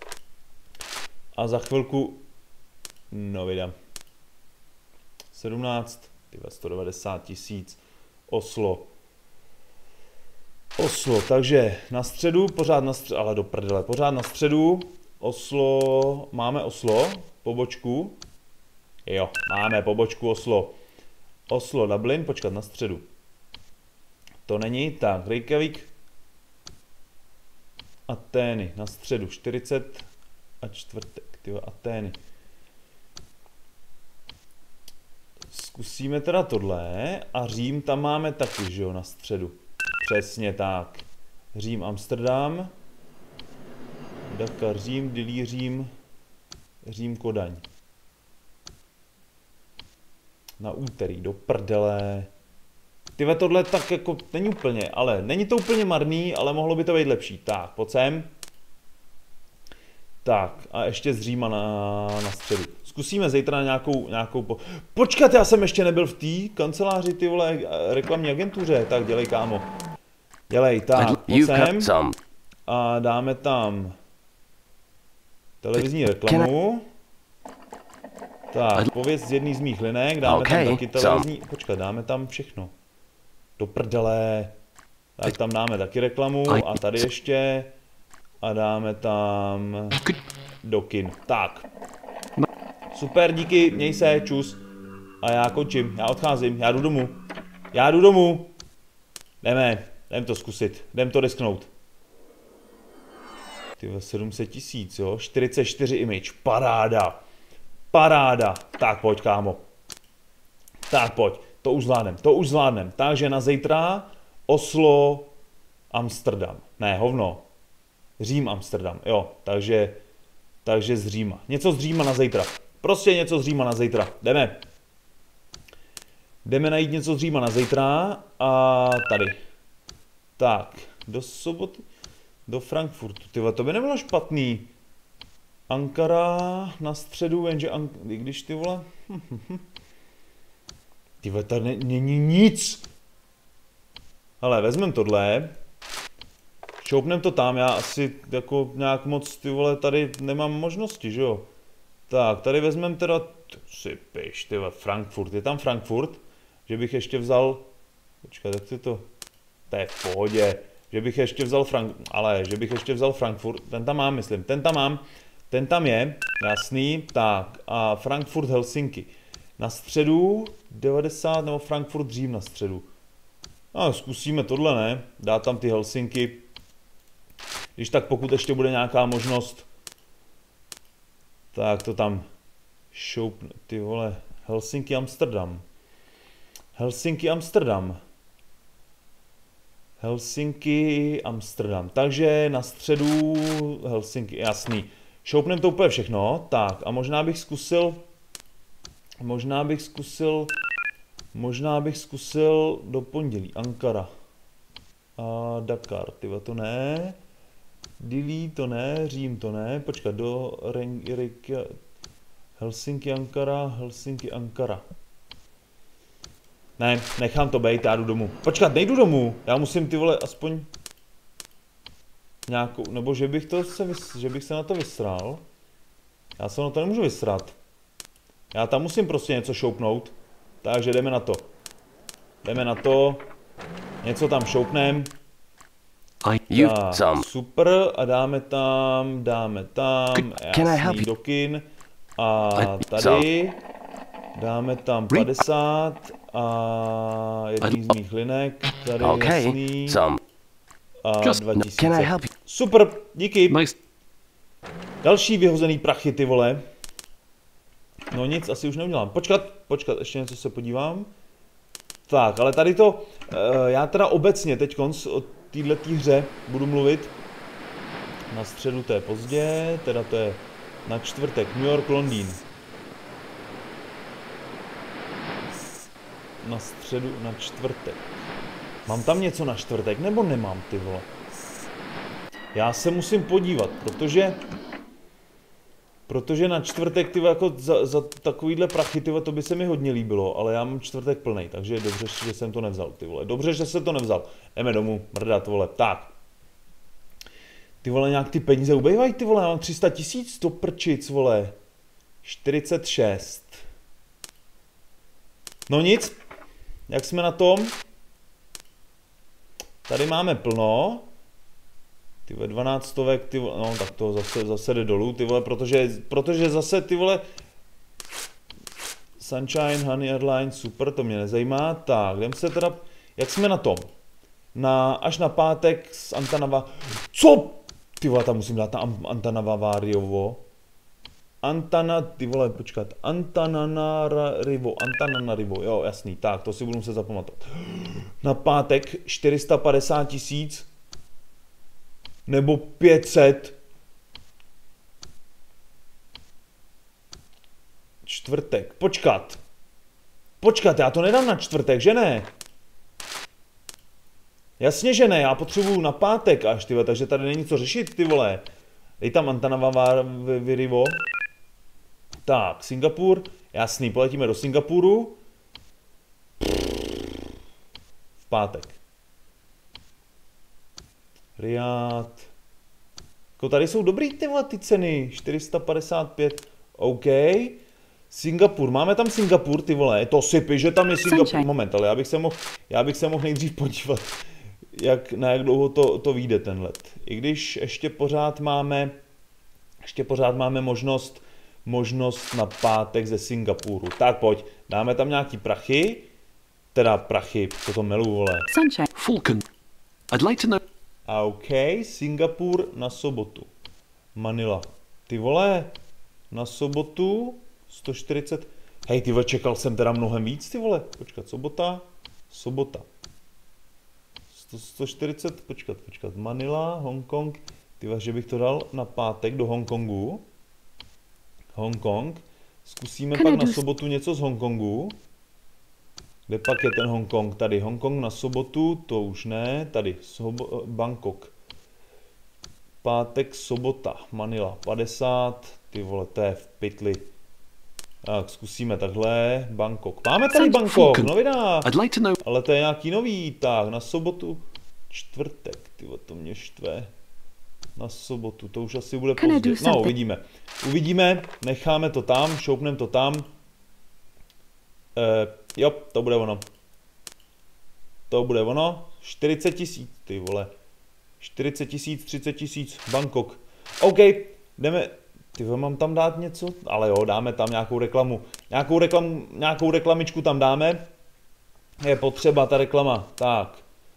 Speaker 1: A za chvilku... No, vydám. 17, 190 000. Oslo, takže na středu, pořád na středu, ale do prdele, pořád na středu. Oslo, máme Oslo, pobočku. Jo, máme pobočku Oslo. Oslo, Dublin, počkat, na středu. To není, tak, Reykjavik. Atény, na středu, 40 a čtvrtek, tyjo, Atény. Zkusíme teda tohle a Řím tam máme taky, že jo, na středu. Přesně tak. Řím, Amsterdam. Dakar, Řím, Dili, Řím. Řím, Kodaň. Na úterý, do prdele. Tyve, tohle tak jako není úplně, ale není to úplně marný, ale mohlo by to být lepší. Tak, pojď sem. Tak, a ještě z Říma na středu. Zkusíme zítra nějakou Počkat, já jsem ještě nebyl v té kanceláři, ty vole, reklamní agentuře. Tak, dělej, kámo. Dělej, tak, pojď sem. A dáme tam televizní reklamu. Tak, pověz z jedný z mých linek, dáme tam taky televizní... Počkat, dáme tam všechno. Do prdele. Tak tam dáme taky reklamu a tady ještě... A dáme tam do kin. Tak. Super, díky, měj se, čus. A já končím, já odcházím, já jdu domů. Jdem to zkusit, jdem to risknout. Tyhle 700 000, jo, 44 image, paráda. Tak pojď, kámo. Tak pojď, to už zvládnem. Takže na zítra Oslo, Amsterdam. Ne, hovno. Řím, Amsterdam, jo, takže z Říma. Něco z Říma na zítra. Prostě něco z Říma na zítra. Jdeme najít něco z Říma na zítra a tady. Tak, do soboty, do Frankfurtu. Tyhle, to by nebylo špatný. Ankara na středu, jenže když ty vole... Tyhle, tady není nic. Hele, vezmeme tohle. Šoupnem to tam, já asi jako nějak moc, ty vole, tady nemám možnosti, že jo. Tak, tady vezmeme teda, si piš, ty vole, Frankfurt, je tam Frankfurt, že bych ještě vzal, počkat, jak to je v pohodě, že bych ještě vzal Frankfurt, ten tam mám, myslím, ten tam je, jasný, tak, a Frankfurt, Helsinki, na středu, 90, nebo Frankfurt, Řím na středu. No, zkusíme tohle, ne, dát tam ty Helsinki. Když tak, pokud ještě bude nějaká možnost, tak to tam šoupne, ty vole, Helsinki, Amsterdam. Takže na středu Helsinki, jasný. Šoupnem to úplně všechno, tak a možná bych zkusil do pondělí, Ankara. A Dakar, tyhle to ne. Dili to ne, Řím to ne, počkat, do Helsinki, Ankara. Ne, nechám to bejt, já jdu domů. Počkat, nejdu domů, já musím ty vole aspoň nějakou, nebo že bych se na to vysral. Já se na to nemůžu vysrat. Já tam musím prostě něco šoupnout, takže jdeme na to. Něco tam šoupnem. Super, a dáme tam, jasný, do kin. A tady dáme tam 50 a jedný z mých linek, tady jasný. A 2000. Super, díky. Další vyhozený prachy, ty vole. No nic, asi už neudělám. Počkat, ještě něco se podívám. Tak, ale tady to, já teda obecně teďkonc o této hře budu mluvit. Na středu to je pozdě, teda to je na čtvrtek, New York, Londýn. Na středu, na čtvrtek. Mám tam něco na čtvrtek, nebo nemám, ty vole? Já se musím podívat, protože na čtvrtek, ty vole, jako za takovýhle prachy, ty vole, to by se mi hodně líbilo, ale já mám čtvrtek plnej, takže je dobře, že jsem to nevzal, ty vole. Dobře, že jsem to nevzal. Jdeme domů, mrdat, vole. Tak. Ty vole, nějak ty peníze ubejvají, ty vole, já mám 300 000, to prčic, vole. 46. No nic, jak jsme na tom? Tady máme plno. Ty vole, 12 stovek, ty vole, no tak to zase jde dolů, ty vole, protože zase, ty vole, Sunshine, Honey Airlines, super, to mě nezajímá. Tak, jdem se teda, jak jsme na tom? Až na pátek z Antanava, co? Ty vole, tam musím dát na Antananarivo. Ty vole, počkat, Antananarivo, jo, jasný, tak, to si budu muset zapamatovat. Na pátek 450 000 nebo 500. Čtvrtek, počkat, já to nedám na čtvrtek, že ne? Jasně, že ne, já potřebuju na pátek až, ty vole, takže tady není co řešit, ty vole. Dej tam Antananarivo. Tak, Singapur, jasný, poletíme do Singapuru. V pátek. Riyadh. Jako tady jsou dobrý, ty vole, ty ceny, 455, OK. Singapur, máme tam Singapur, ty vole, to sypy, že tam je Singapur, moment, ale já bych se mohl nejdřív podívat, na jak dlouho to vyjde ten let. I když ještě pořád máme možnost na pátek ze Singapuru. Tak pojď, dáme tam nějaký prachy, co to miluju, vole.
Speaker 3: Falcon, I'd like to know...
Speaker 1: A OK, Singapur na sobotu. Manila. Ty vole, na sobotu 140. Hej, ty vole, čekal jsem teda mnohem víc, ty vole. Počkat, sobota. 140, počkat, Manila, Hongkong. Ty vole, že bych to dal na pátek do Hongkongu. Hongkong. Zkusíme pak na sobotu něco z Hongkongu. Kde pak je ten Hongkong? Tady Hongkong na sobotu, to už ne. Tady Bangkok. Pátek, sobota, Manila 50. Ty vole, to je v pytli. Tak, zkusíme takhle. Bangkok. Máme tady Bangkok, novina. Ale to je nějaký nový. Tak, na sobotu, čtvrtek. Ty vole, to mě štve. Na sobotu, to už asi bude pozdě. No, uvidíme, necháme to tam, šoupneme to tam. Jo, to bude ono. 40 000, ty vole. 40 000, 30 000, Bangkok. OK, jdeme. Ty vole, mám tam dát něco? Ale jo, dáme tam nějakou reklamu. Nějakou reklamičku tam dáme. Je potřeba ta reklama. Tak.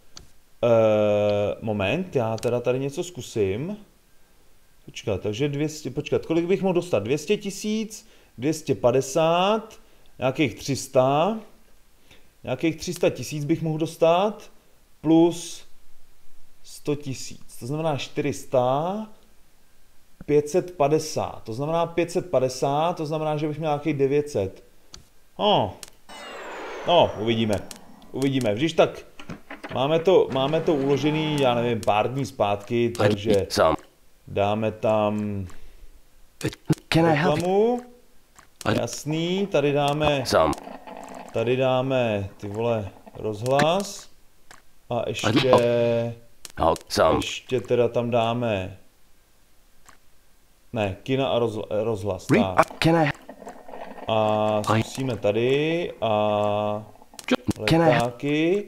Speaker 1: Moment, já teda tady něco zkusím. Počkat, takže 200, kolik bych mohl dostat? 200 000, 250, nějakých 300. Nějakých 300 000 bych mohl dostat, plus 100 000. To znamená 400, 550. To znamená 550, to znamená, že bych měl nějakých 900. No, uvidíme. Vždyť tak, máme to uložený, já nevím, pár dní zpátky, takže dáme tam reklamu. Jasný, tady dáme, ty vole, rozhlas. A ještě teda tam dáme, ne, kina a rozhlas, tak. A zkusíme tady a letáky,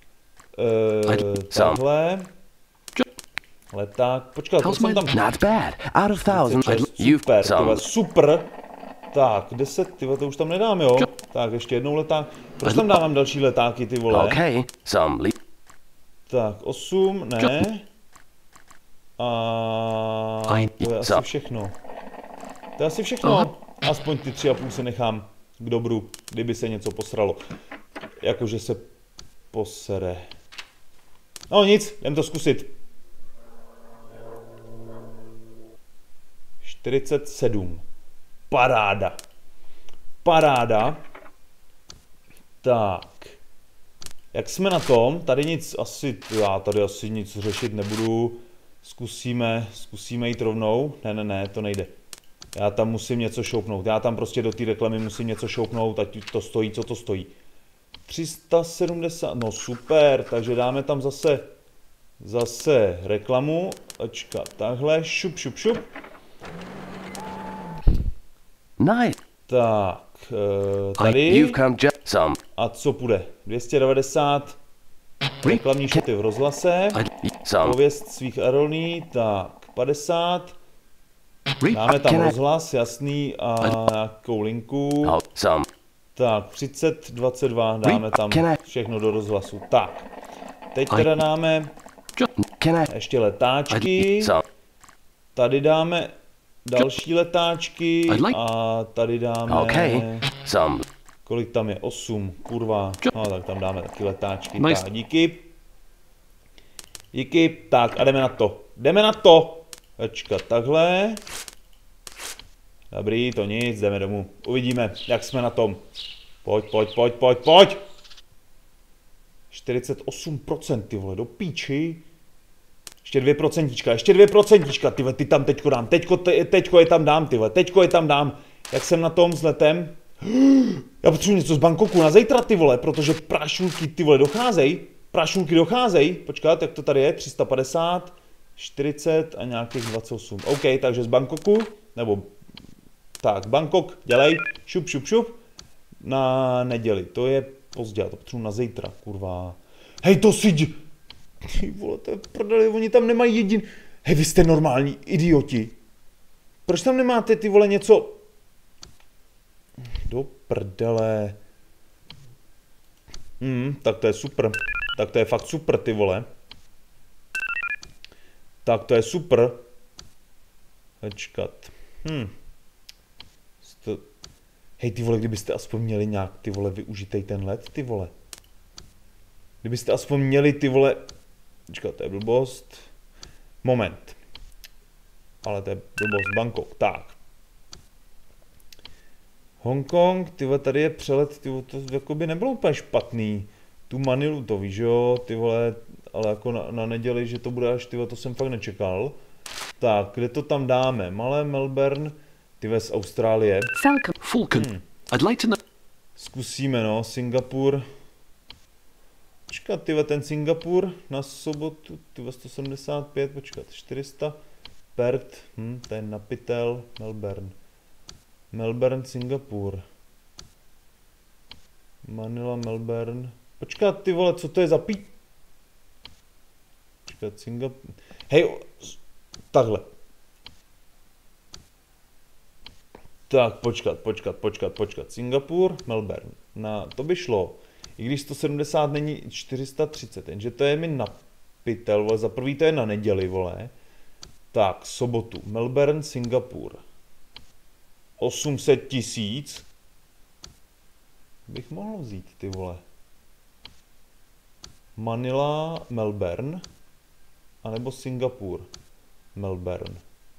Speaker 1: takhle. Leták, počkat, to jsem tam...
Speaker 4: Not bad. Out of thousands.
Speaker 1: Super. Tak, 10, ty vole, to už tam nedám, jo? Tak, ještě jednou leták. Proč tam dávám další letáky, ty vole? Tak, 8, ne. A to je asi všechno. Aspoň ty 3,5 si nechám k dobru, kdyby se něco posralo. Jakože se posere. No nic, jdem to zkusit. 47. Paráda. Tak. Jak jsme na tom, tady nic já tady asi nic řešit nebudu. Zkusíme jít rovnou. Ne, to nejde. Já tam musím něco šoupnout. Já tam prostě do té reklamy musím něco šoupnout, ať to stojí, co to stojí. 370, no super, takže dáme tam zase reklamu. Počkat, takhle, šup.
Speaker 4: Nice.
Speaker 1: Tak, tady.
Speaker 4: You've come just some.
Speaker 1: A co půjde? 290. Reklamní šoty v rozhlase. Pověst svých aerolí, tak 50. Dáme tam rozhlas, jasný, a nějakou linku. Tak, 30, 22, dáme tam všechno do rozhlasu. Tak, teď teda dáme ještě letáčky. Tady dáme další letáčky a tady dáme... Kolik tam je? 8, kurva. No tak tam dáme taky letáčky. Tak, díky. Tak a jdeme na to. Počkat, takhle. Dobrý, to nic, jdeme domů. Uvidíme, jak jsme na tom. Pojď. 48%, ty vole, do píči. Ještě 2%, ty vole, ty tam teďko dám. Teďko je tam dám, ty vole, teďko je tam dám. Jak jsem na tom s letem? Já potřebuji něco z Bangkoku na zítra, ty vole, protože prášulky, ty vole, docházejí. Počkat, jak to tady je? 350, 40 a nějakých 28. OK, takže z Bangkoku, nebo... Tak, Bangkok, dělej, šup. Na neděli, to je pozdě, to potřebuji na zítra, kurva. Hej, to si... Ty vole, to je prdeli, oni tam nemají jediný... Hej, vy jste normální idioti. Proč tam nemáte, ty vole, něco... Do prdele. Tak to je super. Tak to je fakt super, ty vole. Tak to je super. Počkat. Hej, ty vole, kdybyste aspoň měli nějak, ty vole, využitej ten let, ty vole. Kdybyste aspoň měli, ty vole... Počkat, to je blbost. Moment. Ale to je blbost, Bangkok, tak. Hongkong, ty vole, tady je přelet, ty vole, to jako by nebylo úplně špatný. Tu Manilu to víš, jo, ty vole, ale jako na neděli, že to bude až, ty vole, to jsem fakt nečekal. Tak, kde to tam dáme? Malé Melbourne, ty vole, z Austrálie.
Speaker 3: Falcon. I'd like to know...
Speaker 1: Zkusíme, no, Singapur. Počkat, ty vole, ten Singapur na sobotu, ty vole, 175, počkat, 400. Perth, to je napitel, Melbourne, Singapur. Manila, Melbourne. Počkat, ty vole, co to je za Počkat, Singapur. Hej, takhle. Tak, počkat. Singapur, Melbourne. To by šlo. I když 170 není 430, jenže to je mi na pytel, vole. Za prvý to je na neděli, vole. Tak, sobotu. Melbourne, Singapur. 800 000 bych mohl vzít, ty vole. Manila, Melbourne, anebo Singapur, Melbourne.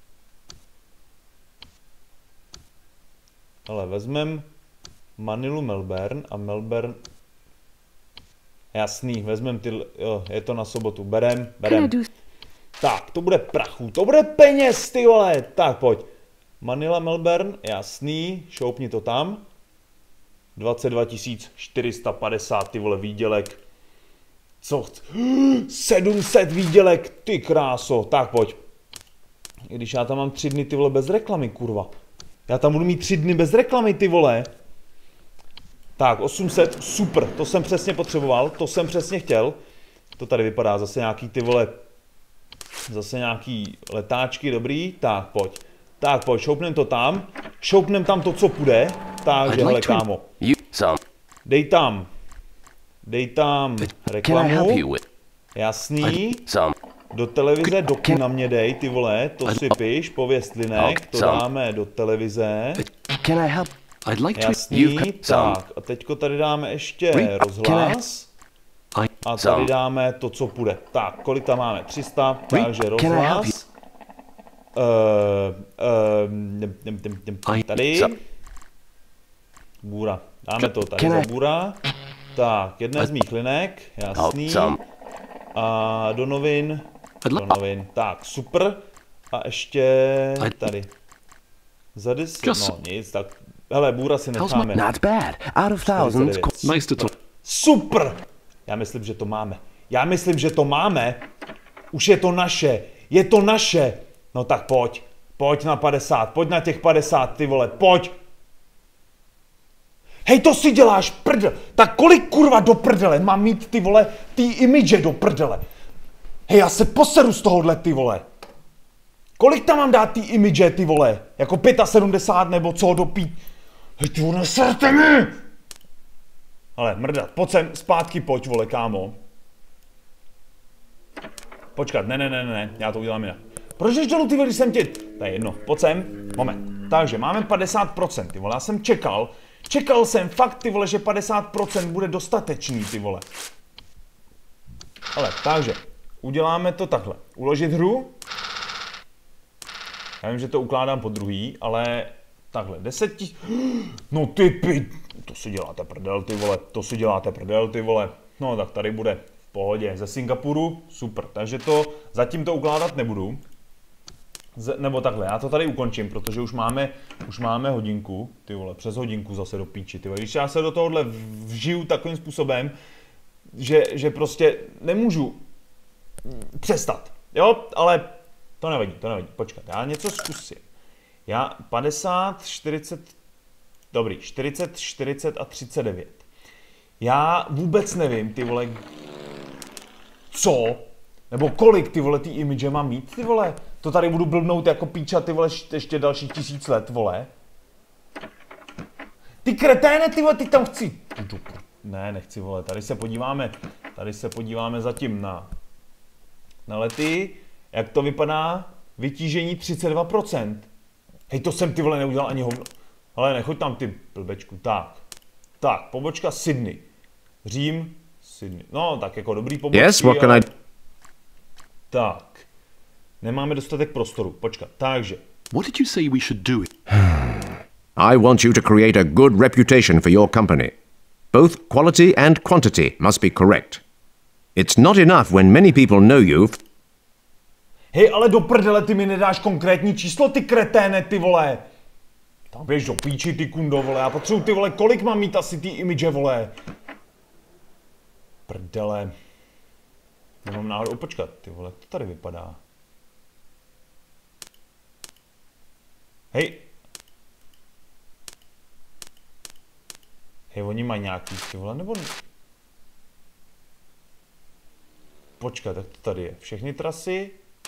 Speaker 1: Ale vezmem Manilu, Melbourne a Melbourne. Jasný, vezmem ty, jo, je to na sobotu, berem. Tak, to bude prachu, to bude peněz, ty vole, tak pojď. Manila, Melbourne, jasný, šoupni to tam. 22 450, ty vole, výdělek. Co chci? 700 výdělek, ty kráso, tak pojď. I když já tam mám 3 dny, ty vole, bez reklamy, kurva. Já tam budu mít 3 dny bez reklamy, ty vole. Tak, 800, super, to jsem přesně potřeboval, to jsem přesně chtěl. To tady vypadá zase nějaký, ty vole, zase nějaký letáčky, dobrý, tak pojď. Tak pojď, šoupnem tam to, co půjde. Takže, hele, kámo. Dej tam reklamu. Jasný. Do televize, doku na mě dej, ty vole, to si piš, pověst linek, to dáme do televize. Jasný, tak, a teďko tady dáme ještě rozhlas. A tady dáme to, co půjde. Tak, kolik tam máme? 300, takže rozhlas. Tady. Bůra. Dáme to tady za bůra. Tak, jedna z mých linek, jasný. A do novin. Tak, super. A ještě tady. Za 10, no nic, tak. Hele, bůra si necháme.
Speaker 4: Not bad. Out of thousands.
Speaker 3: Nice to talk.
Speaker 1: Super! Já myslím, že to máme. Já myslím, že to máme. Už je to naše. Je to naše. No tak pojď. Pojď na 50. Pojď na těch 50, ty vole. Pojď. Hej, to si děláš prdel. Tak kolik kurva do prdele mám mít, ty vole, ty imidže do prdele? Hej, já se poseru z tohohle, ty vole. Kolik tam mám dát ty imidže, ty vole? Jako 75 nebo co do pít? Hej, ty vole, serte mi! Ale mrdat, pojď sem, zpátky pojď, vole, kámo. Počkat, ne, já to udělám jinak. Proč jdeš dolů, ty vole, když jsem ti... To je jedno, pojď sem, moment. Takže, máme 50%, ty vole, já jsem čekal jsem fakt, ty vole, že 50% bude dostatečný, ty vole. Ale, takže, uděláme to takhle. Uložit hru. Já vím, že to ukládám po druhý, ale takhle, 10 000... No ty pi... To si děláte prdel, ty vole, No tak tady bude v pohodě. Ze Singapuru, super. Takže to, zatím to ukládat nebudu. Nebo takhle, já to tady ukončím, protože už máme hodinku, ty vole, přes hodinku zase do píči, ty vole. Když já se do tohohle vžiju takovým způsobem, že prostě nemůžu přestat, jo, ale to nevadí, počkat, já něco zkusím. Já 50, 40, dobrý, 40, 40 a 39. Já vůbec nevím, ty vole, co, nebo kolik, ty vole, ty image mám mít, ty vole. To tady budu blbnout jako píča, ty vole, ještě dalších 1000 let, vole. Ty kreténe, ty vole, ty tam chci. Ne, nechci, vole, tady se podíváme zatím na lety. Jak to vypadá? Vytížení 32%. Hej, to jsem, ty vole, neudělal ani hovno. Ale nechoď tam, ty blbečku, tak, pobočka Sydney. Řím, Sydney. No, tak jako dobrý pobočky.
Speaker 6: Yes, what can I...
Speaker 1: Tak. Nemáme dostatek prostoru. Počkat, takže.
Speaker 3: What did you say we should do?
Speaker 6: I want you to create a good reputation for your company. Both quality and quantity must be correct. It's not enough when many people know you.
Speaker 1: Hej, ale do prdele, ty mi nedáš konkrétní číslo, ty kreténe, ty vole. Tam běž do píči, ty kundo, vole. Já potřebuji, ty vole, kolik mám mít asi ty image, vole. Prdele. Nemám náhodou, počkat, ty vole, to tady vypadá. Hej, oni mají nějaký, ty vole, nebo... Počkat, tak to tady je. Všechny trasy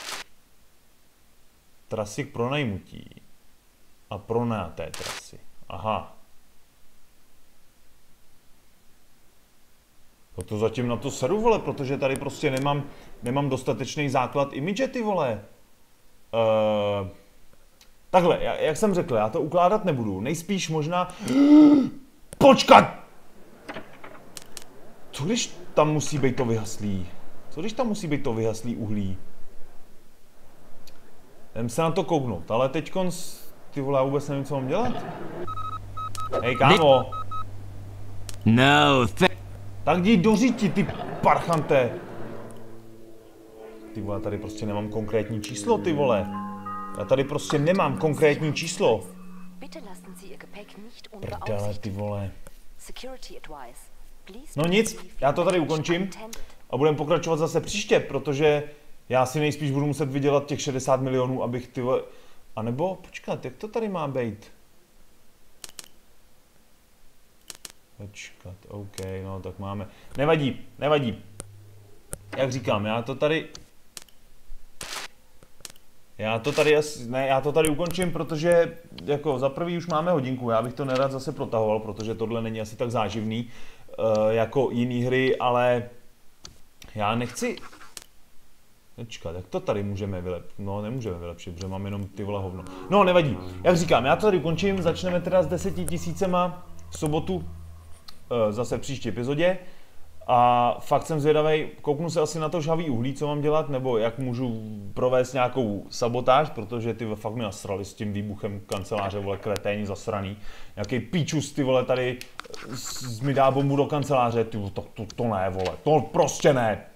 Speaker 1: k pronajmutí a pronajaté trasy. Aha. To zatím na to seru, vole, protože tady prostě nemám dostatečný základ image, ty vole. Takhle, jak jsem řekl, já to ukládat nebudu. Nejspíš možná... Počkat! Co když tam musí být to vyhaslý? Uhlí? Jdem se na to kouknout, ale teďkon... Ty vole, já vůbec nevím, co mám dělat. Hej, kámo!
Speaker 5: No,
Speaker 1: tak jdi do říti, ty parchante! Ty vole, tady prostě nemám konkrétní číslo, ty vole. Já tady prostě nemám konkrétní číslo. Prdele, ty vole. No nic, já to tady ukončím a budeme pokračovat zase příště, protože já si nejspíš budu muset vydělat těch 60 milionů, abych ty vole... A nebo, počkat, jak to tady má být? Počkat, OK, no tak máme. Nevadí. Jak říkám, já to tady ukončím, protože jako za prvý už máme hodinku, já bych to nerad zase protahoval, protože tohle není asi tak záživný jako jiný hry, ale já nechci... Počkat, jak to tady můžeme vylepšit? No, nemůžeme vylepšit, protože mám jenom ty vole hovno. No, nevadí. Jak říkám, já to tady ukončím, začneme teda s 10 000 v sobotu, zase v příští epizodě. A fakt jsem zvědavej, kouknu se asi na to žhavý uhlí, co mám dělat, nebo jak můžu provést nějakou sabotáž, protože ty fakt mi nasrali s tím výbuchem kanceláře, vole, kreténi zasraný. Nějaký píčus, ty vole, tady mi dá bombu do kanceláře, ty, to ne, vole, to prostě ne.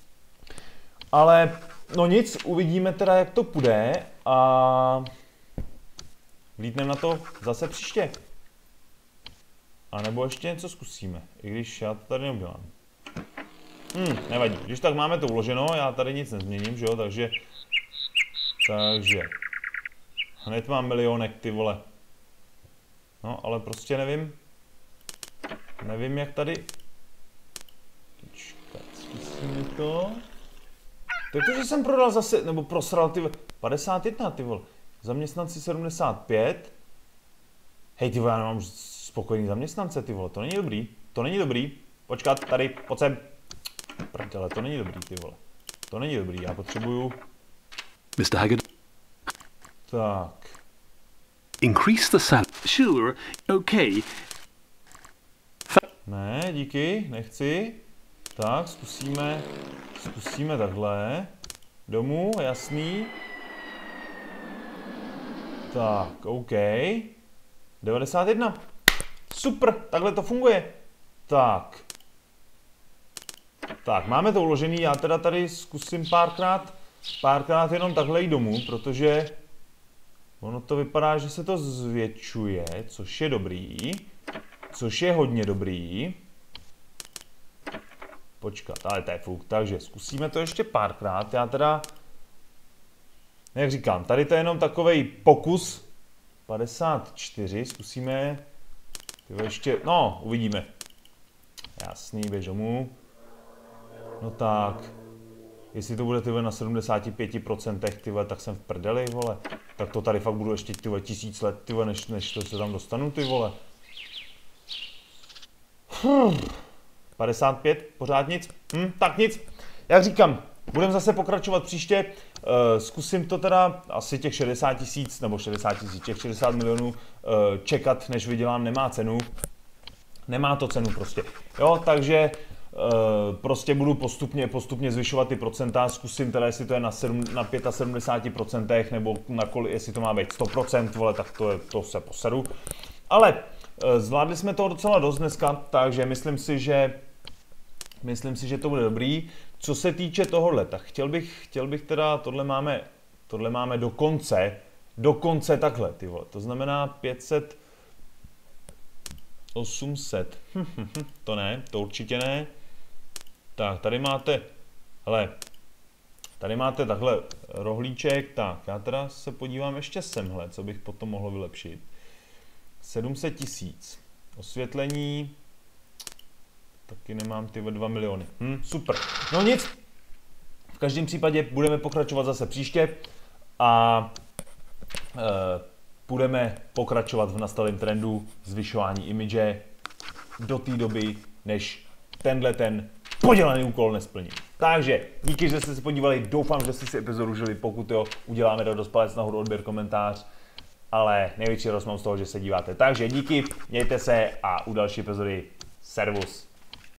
Speaker 1: Ale, no nic, uvidíme teda, jak to půjde a vlítneme na to zase příště. A nebo ještě něco zkusíme, i když já to tady neudělám. Nevadí, když tak máme to uloženo, já tady nic nezměním, že jo, takže hned mám milionek, ty vole. No, ale prostě nevím, jak tady. Počkat, zkusíme to. To je to, že jsem prodal zase, nebo prosral, ty 51, ty vole. Zaměstnanci 75. Hej, ty vole, já nemám spokojený zaměstnance, ty vole, to není dobrý, Počkat, tady, pojď sem. Prdele, to není dobrý, ty vole. To není dobrý, já potřebuju...
Speaker 3: Mr. Haggard?
Speaker 1: Tak.
Speaker 3: Increase the salary. Sure, okay.
Speaker 1: Ne, díky, nechci. Tak, zkusíme takhle. Domů, jasný. Tak, OK. 91. Super, takhle to funguje. Tak. Tak, máme to uložený, já teda tady zkusím párkrát jenom takhle jít domů, protože ono to vypadá, že se to zvětšuje, což je dobrý. Což je hodně dobrý. Počkat, ale to je fuk, takže zkusíme to ještě párkrát, já teda, jak říkám, tady to je jenom takovej pokus. 54, zkusíme, tyhle ještě, no, uvidíme. Jasný, běž domů. No tak, jestli to bude tyhle na 75%, tyhle, tak jsem v prdeli, vole. Tak to tady fakt budu ještě tyhle 1000 let, tyhle, než to se tam dostanu, ty vole. 55, pořád nic. Tak nic. Jak říkám, budeme zase pokračovat příště. Zkusím to teda asi těch 60 000, nebo 60 000, těch 60 milionů čekat, než vydělám, nemá cenu. Nemá to cenu prostě. Jo, takže prostě budu postupně zvyšovat ty procenta. Zkusím teda, jestli to je na 75%, nebo na jestli to má být 100%, vole, tak to se poseru. Ale zvládli jsme toho docela dost dneska, takže myslím si, že to bude dobrý. Co se týče tohohle, tak chtěl bych teda, tohle máme do konce takhle, ty vole. To znamená 500, 800, to ne, to určitě ne. Tak, tady máte, hele, tady máte takhle rohlíček, tak já teda se podívám ještě semhle, co bych potom mohl vylepšit. 700 000. Osvětlení. Taky nemám ty 2 miliony. Super. No nic. V každém případě budeme pokračovat zase příště a budeme pokračovat v nastalém trendu zvyšování imidže do té doby, než ten podělaný úkol nesplním. Takže díky, že jste se podívali, doufám, že jste si epizodu užili, pokud jo, uděláme radost, palec nahoru, odběr, komentář. Ale největší radost mám z toho, že se díváte. Takže díky, mějte se a u další epizody servus.